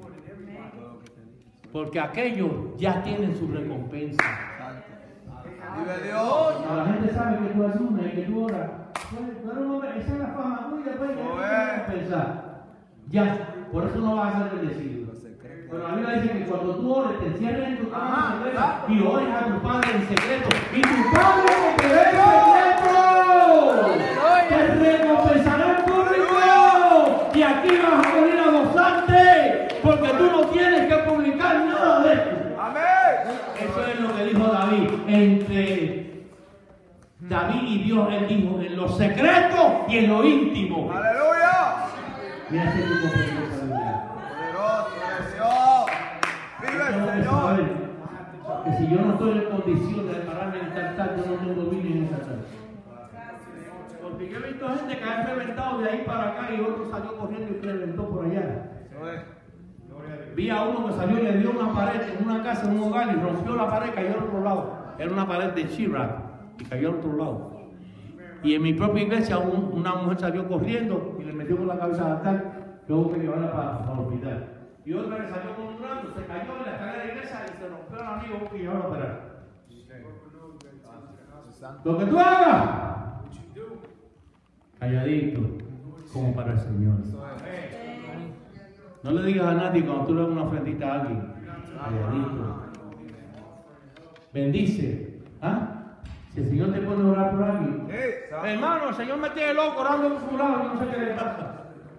Porque aquellos ya tienen su recompensa. Vive Dios. Cuando la gente sabe que tú asumes y que tú oras, no eres un hombre, esa es la fama tuya, pues, ya tienes que pensar. Ya, por eso no vas a ser bendecido. Pero la Biblia dice que cuando tú ores, te encierres en tu cama en secreto y ores a tu Padre en secreto. Y tu Padre que te ve en secreto te recompensará en público. Y aquí vas a venir a gozarte, porque tú no tienes que publicar nada de esto. Amén. Eso es lo que dijo David. Entre David y Dios, él dijo, en lo secreto y en lo íntimo. Aleluya. Mira ese tipo de responsabilidad. Poderoso es Dios. Vive el Tengo que Señor. saber que si yo no estoy en condición de pararme en tal tal, yo no tengo vino en esa tal. Porque yo he visto gente que ha reventado de ahí para acá y otro salió corriendo y reventó por allá. Eso es. Vi a uno que salió y le dio una pared en una casa, en un hogar, y rompió la pared y cayó al otro lado. Era una pared de Chirac y cayó al otro lado. Y en mi propia iglesia un, una mujer salió corriendo y le metió con la cabeza al altar, luego que llevarla para, para el hospital. Y otra que salió con un brazo, se cayó en la escalera de la iglesia y se rompió el amigo que llevaron a operar. Lo que tú hagas, calladito, como para el Señor. No le digas a nadie cuando tú le das una ofrendita a alguien, calladito. Bendice. ¿Ah? Si el Señor te pone a orar por alguien, Sí, santo. hermano, el Señor me tiene loco orando por su lado, yo no sé qué le pasa.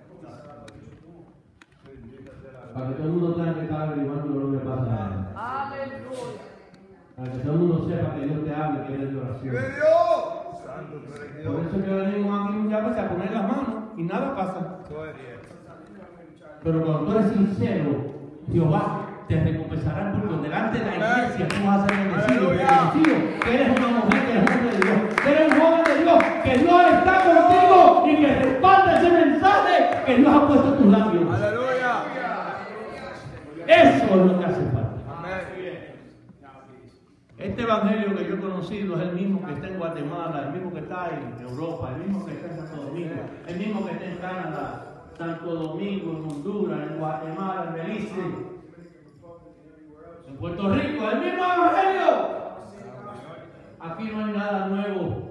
Para que todo el mundo tenga que estar averiguando lo que le pasa a él. Para que todo el mundo sepa que Dios te habla y que eres de oración. Vive Dios. Santo, tú eres Por Dios. eso que venimos aquí muchas veces a poner las manos y nada pasa. Eso es. Pero cuando tú eres sincero, Jehová te recompensará porque delante de la iglesia tú vas a ser bendecido. Aleluya. Bendecido, que eres una mujer, que eres un hombre de Dios, que eres un joven de Dios, que Dios está contigo y que respalda ese mensaje que Dios ha puesto en tus labios. Aleluya. Eso es lo que hace falta. Amén. Este evangelio que yo he conocido es el mismo que está en Guatemala, el mismo que está en Europa, el mismo que está en Santo Domingo, el mismo que está en Canadá, Santo Domingo, en Honduras, en Guatemala, en Belice, en Puerto Rico, el mismo evangelio. Aquí no hay nada nuevo.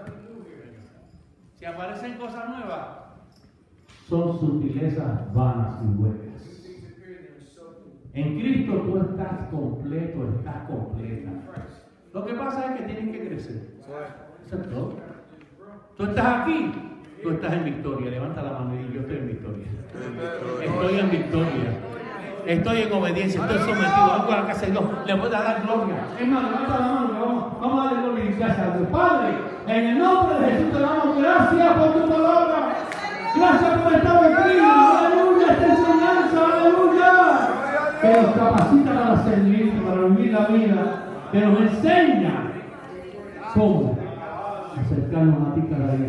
Si aparecen cosas nuevas, son sutilezas vanas y huecas. En Cristo tú estás completo, estás completa. Lo que pasa es que tienes que crecer. Eso es todo. Tú estás aquí, tú estás en victoria. Levanta la mano y yo estoy en victoria. Estoy en victoria. Estoy en obediencia, estoy sometido. Vengo a la casa de Dios, le voy a dar gloria. Es más, levanta la mano, que vamos, vamos a darle gloria y gracias a Dios. Padre, en el nombre de Jesús te damos gracias por tu palabra. Gracias por esta doctrina. Aleluya, esta enseñanza. Aleluya. Que nos capacita para servir, para vivir la vida. Que nos enseña cómo acercarnos a ti cada día.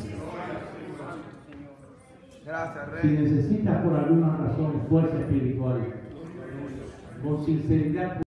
Gracias, Si Rey. necesitas por alguna razón fuerza espiritual, con sinceridad.